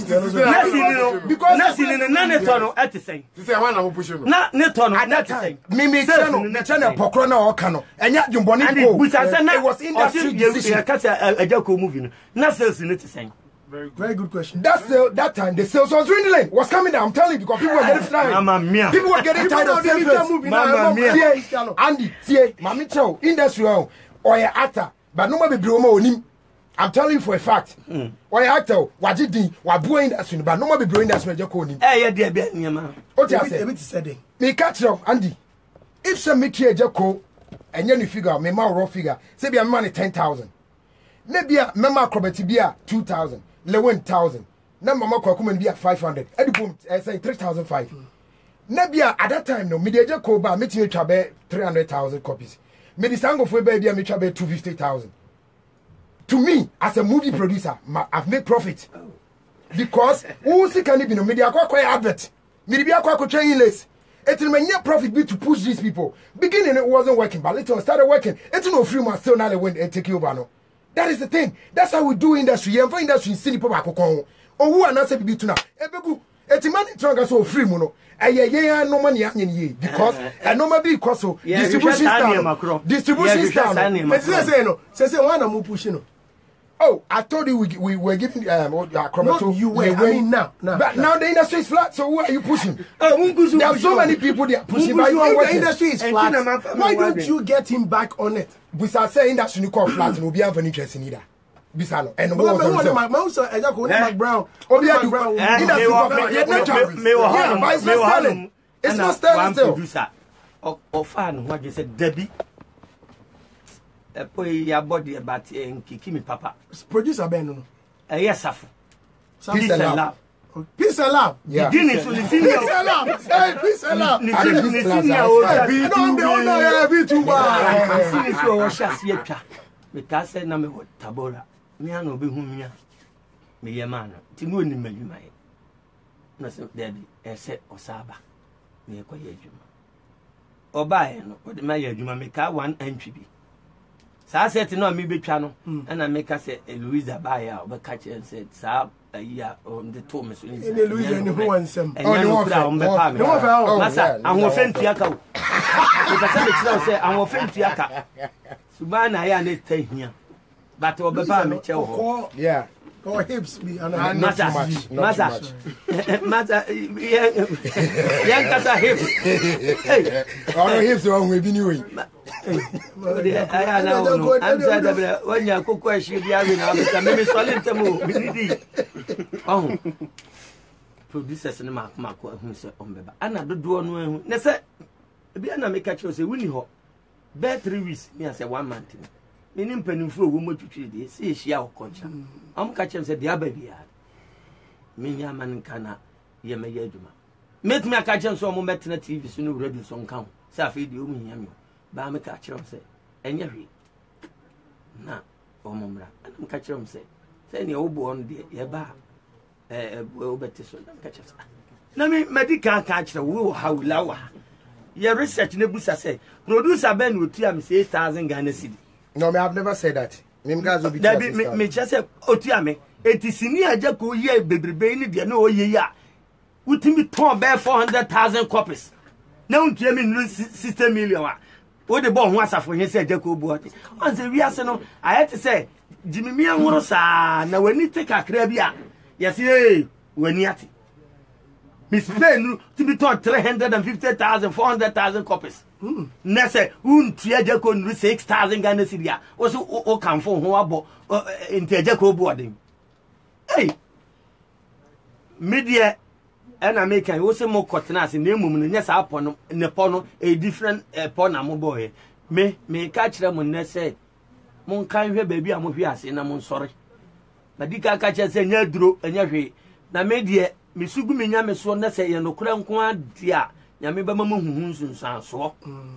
because nothing in another tunnel at the same to say one I'm pushing not neton at that time me channel pocrona or cano and yet you bonnet it was industry a jacko movie not sales in it the same. Very good question. That time the sales was dwindling, was coming down. I'm telling you because people were getting tired. People were getting tired of sales. Mamma mia. Andy, see, Mami Chow, industry or your actor, but no more be bromo on him. I'm telling you for a fact. Or your actor, what did he, what boy industry, but no more be brewing industry. Just call him. Eh, yeah, dear, man. What you say? Me catch you, Andy. If some make here, Jacko, and you figure, me more raw figure, say be a money 10,000. Maybe a member acrobatic be a 2,000. 11,000. Na mama kwa kuma be 500. Edi boom say 3,500. Na bia at that time no me dey ko ba me tin twa be 300,000 copies. Me di sango fo be bia me twa be 250,000. To me as a movie producer, I've made profit. Because who see can be no me dey akwa advert. Me dey akwa twa less. It will make profit be to push these people. Beginning it wasn't working, but later it started working. It no free man still now they went and take you over no. That is the thing. That's how we do industry. And for industry, see people back home. Oh, who are not saying be tuna? Ebegu. Eti money tranga so free mono. Aye, no money ye because no maybe because so distribution style. Distribution style. Let's say no. Say one am pushing. Oh, I told you we were giving not you were. I mean now. But now the industry is flat. So who are you pushing? There are so many people there pushing. But the industry is flat. Why don't you get him back on it? Bisa say industry call flat no be have any interest in either. Bisa no. And what Mac Brown. Industry call flat. It's not selling still. Or fan what you said Debbie. Poi ya body about Kiki papa. Producer Ben. Yes, Peace and love. Peace and love. Yeah. Peace and love. Hey, peace and love. Because na me tabora. Me an obi hu mia. Me ye man. Ti no ni madwuma ye. Na se Debbie ese osaba. Me ye koye adwuma. Oba ye no, o de ma ye adwuma me ka one entry bi. Sa set no me betwa no na me ka se Louisa ba ya obeka che se sa ya on the to me so ni Louisa ni ho ansem no kura on be pa me masa anwo fentua ka o be sa me kira se anwo fentua ka subana ya na tahia but o be pa me che ho yeah or hips be masa yan kasa hips hey or hips o we bi ni we I know. I'm sad when you cook question, you have maybe solid to oh, producers and Mark who said, and I don't do no. Let's say, be an make catch you say, Winnie Hop. Bear 3 weeks, me as a 1 month. Meaning penny for woman to 3 days, see she out concha. I'm catching said, the baby yard. Me, man, cana, ye may yeduma. Make me a catch and so moment in a TV soon, radio song count. Safi, you mean. Ba me ka kire say enye hwe na omomra anam ka kire say say ne obo on de ye ba obete so na ka kire na me medical ka kire wo hawlawa ye research ne busa say producer ben otua me 6,000 Ghana cedi. No, me have never said that. Me guys will be me just say otua me etisini aja ko ye bebrebe ni de na oye ya utimi ton be 400,000 copies na untie me 60 million wo de bo ho asafo he say Jacob Boate on say wiase no ayete say jimimi anworo saa na wani te kakra bi a yesi wani ate Miss Plain to be taught 350,000 400,000 copies na say untua Jacob no 6,000 Ghana cedi wo so o kanfo ho abo inte Jacob Boate hey media and American you say more cottoners in the moment yes upon ne pono a different pon am boy me catch them when say mon kan hwe baby am hwe ase na mon sorry na dika catch say nya duro enya hwe na media me sugu me nya me so na say ye no kura nko adia nya me ba ma huhun sunsan so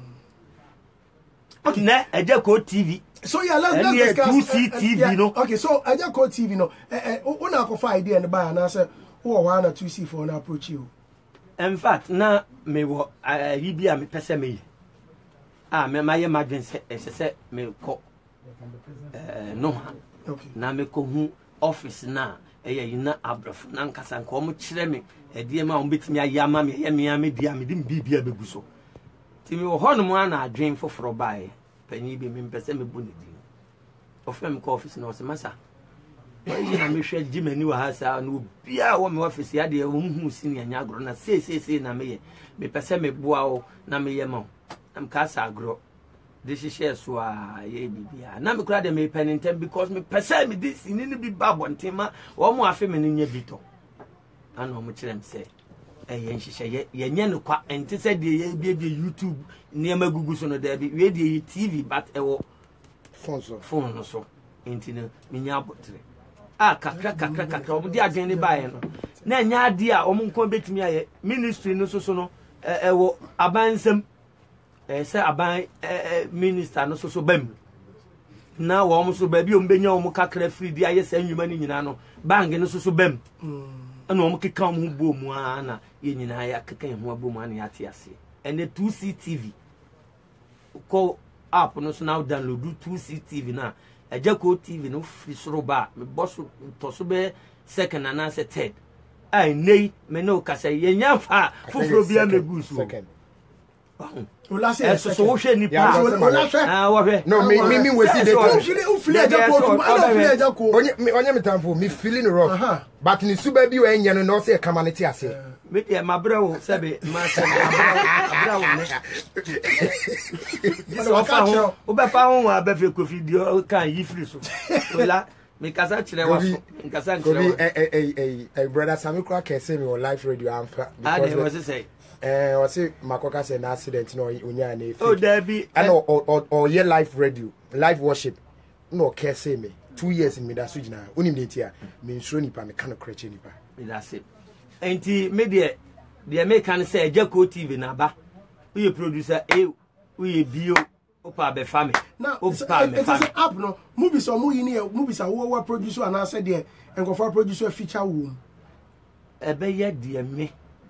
okay na Ejako TV so yeah let's discuss 2C TV no okay so Ejako TV no una ko fa idea ne ba na say who are 2C for an approach you. In fact, na me wo be a me pese me. Me my imagine say me ko no. Okay. Na me ko hu office na yina abrafo na nkasa nko mo kire me die ma on betimi ayama me me dia me dim bibia begu so. Ti me wo ho no mo na adwen foforo bae. Panyi bi me pese me bu ne di. Ofem ko office na o se masa. Why na me hwe jimani wa hasa no bia wo me office ya de wo hu sini anya agro na se na me pese me boa wo na me ye ma am ka sa agro de hihye so a ye bibia na me kura de me penintem because me pese me this ni bi babo ntema wo mo afi me nya bito ana mo kire me se ye nhihye ye nye no kwa enti se de ye bia YouTube ne ma gugu so no da bi we de TV but e wo phone so enti no me nya abotre kakra omo di adwen ne bae no na nya ade a omo nko betimi aye ministry no so no ewo abansem se aban minister no so bam na wo omo so ba bi omo benya omo kakra free di aye se anwuma ni nyina no bang no so bam na omo keka omo bo mu ana ye nyina ya keka ye ho bo mu ana ya te ase ene 2C TV ko app no so now download 2C TV na Ejako TV no free soroba me boss to so be second and answer third ai nei me no kasa ye nyafa foforo bia megu so Ola say so wo hwe ni pa wo hwe no me we see the u feel Ejako to I feel Ejako onye metamfo me feeling rough but ni suba bi o enye no no say kama ne ti ase me dey ma brawo sabe ma say brawo ne so fa ho o be fa ho abefe kofi di kan yi free so ola me kasa kire wa so kasa kire wa brother Samikwa kese me on live radio amfa because was say o say makoka say na accident no onya na efi oh Debbie and or ye live radio live worship no kese me 2 years in me da so gina onim ne tia me nsuro nipa me kan kreche nipa me da say enti me de me kan say Ejako TV na ba we producer we bio opa be family now it's an app no movies or movies are wo producer and I said there and go for producer feature room ebe ye de me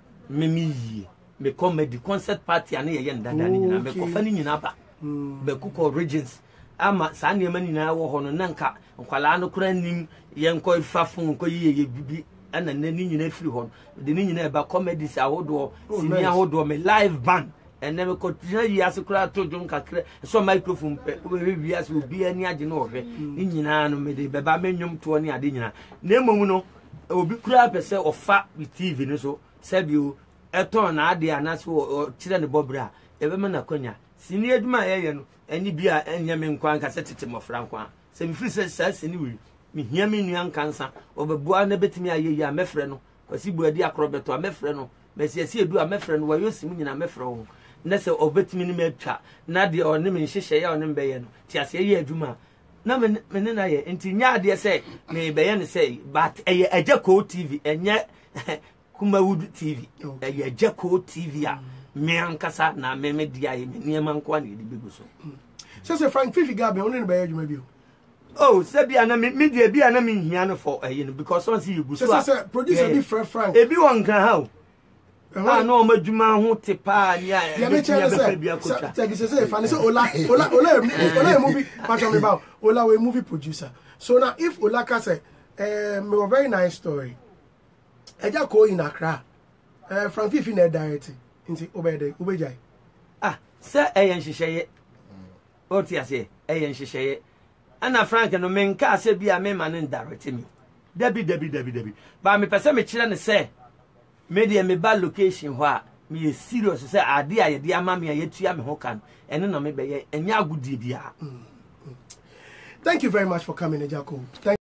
yi me comedy concert party ane ye ndanda ni nyina me ko fa ni nyina ba be kuko regions ama sa ne ma nyina wo ho no nanka nkwala no kura nim ye nko fafun ko ye bibi ana ne ni nyina firi ho de ni nyina ba comedy sa hodo sini ahodo me live band and never continue years kura to dum kakra so microphone pe we wiase obi ani age no hwe ni nyina no me de beba menwom to ni ade nyina na emom no obi kura pese ofa with TV no so sabio eton na ade anaso kire ne bobra ebe me na konya sini aduma ye no ani bia enya me nkwan ka setete mofra nkwan se mi firi se sini wi mi hia me nuan kansa obebua na betimi ayeyi a mefre no kwasi buadi akrobeto a mefre no mesiasi edu a mefre no wayo sim nyina mefre wo na se obetimi ni metwa na de one me nhihye ya one mbeye no ti ase ye adwuma na me na ye enti nya de se me beye ne se but Ejako TV enye Kumawood TV Ejako TV a me ankasa na me dia ye me niam nko na ye de begu so say Frank Fifi Gabe one ne beye adwuma bi oh se bia na me dia bia na me hia no for you know because once you go so say producer be Frank e bi won kan ha no madwuma ho te pa nya ya me chere say fan say Ola movie patch me ba Ola we movie producer so now if Ola ka say me a very nice story Ejako in Accra Frank Fifi na direct nti obede obejai se nhihye o ti ase eye nhyehyeye ana Frank no menka ase bia me ma ne direct me dabi ba me pese me kire ne se me de me ba location ho a me serious se ade a ye de ama me ye tua me ho kan ene na me be ye enya agudie bia. Thank you very much for coming, Ejako.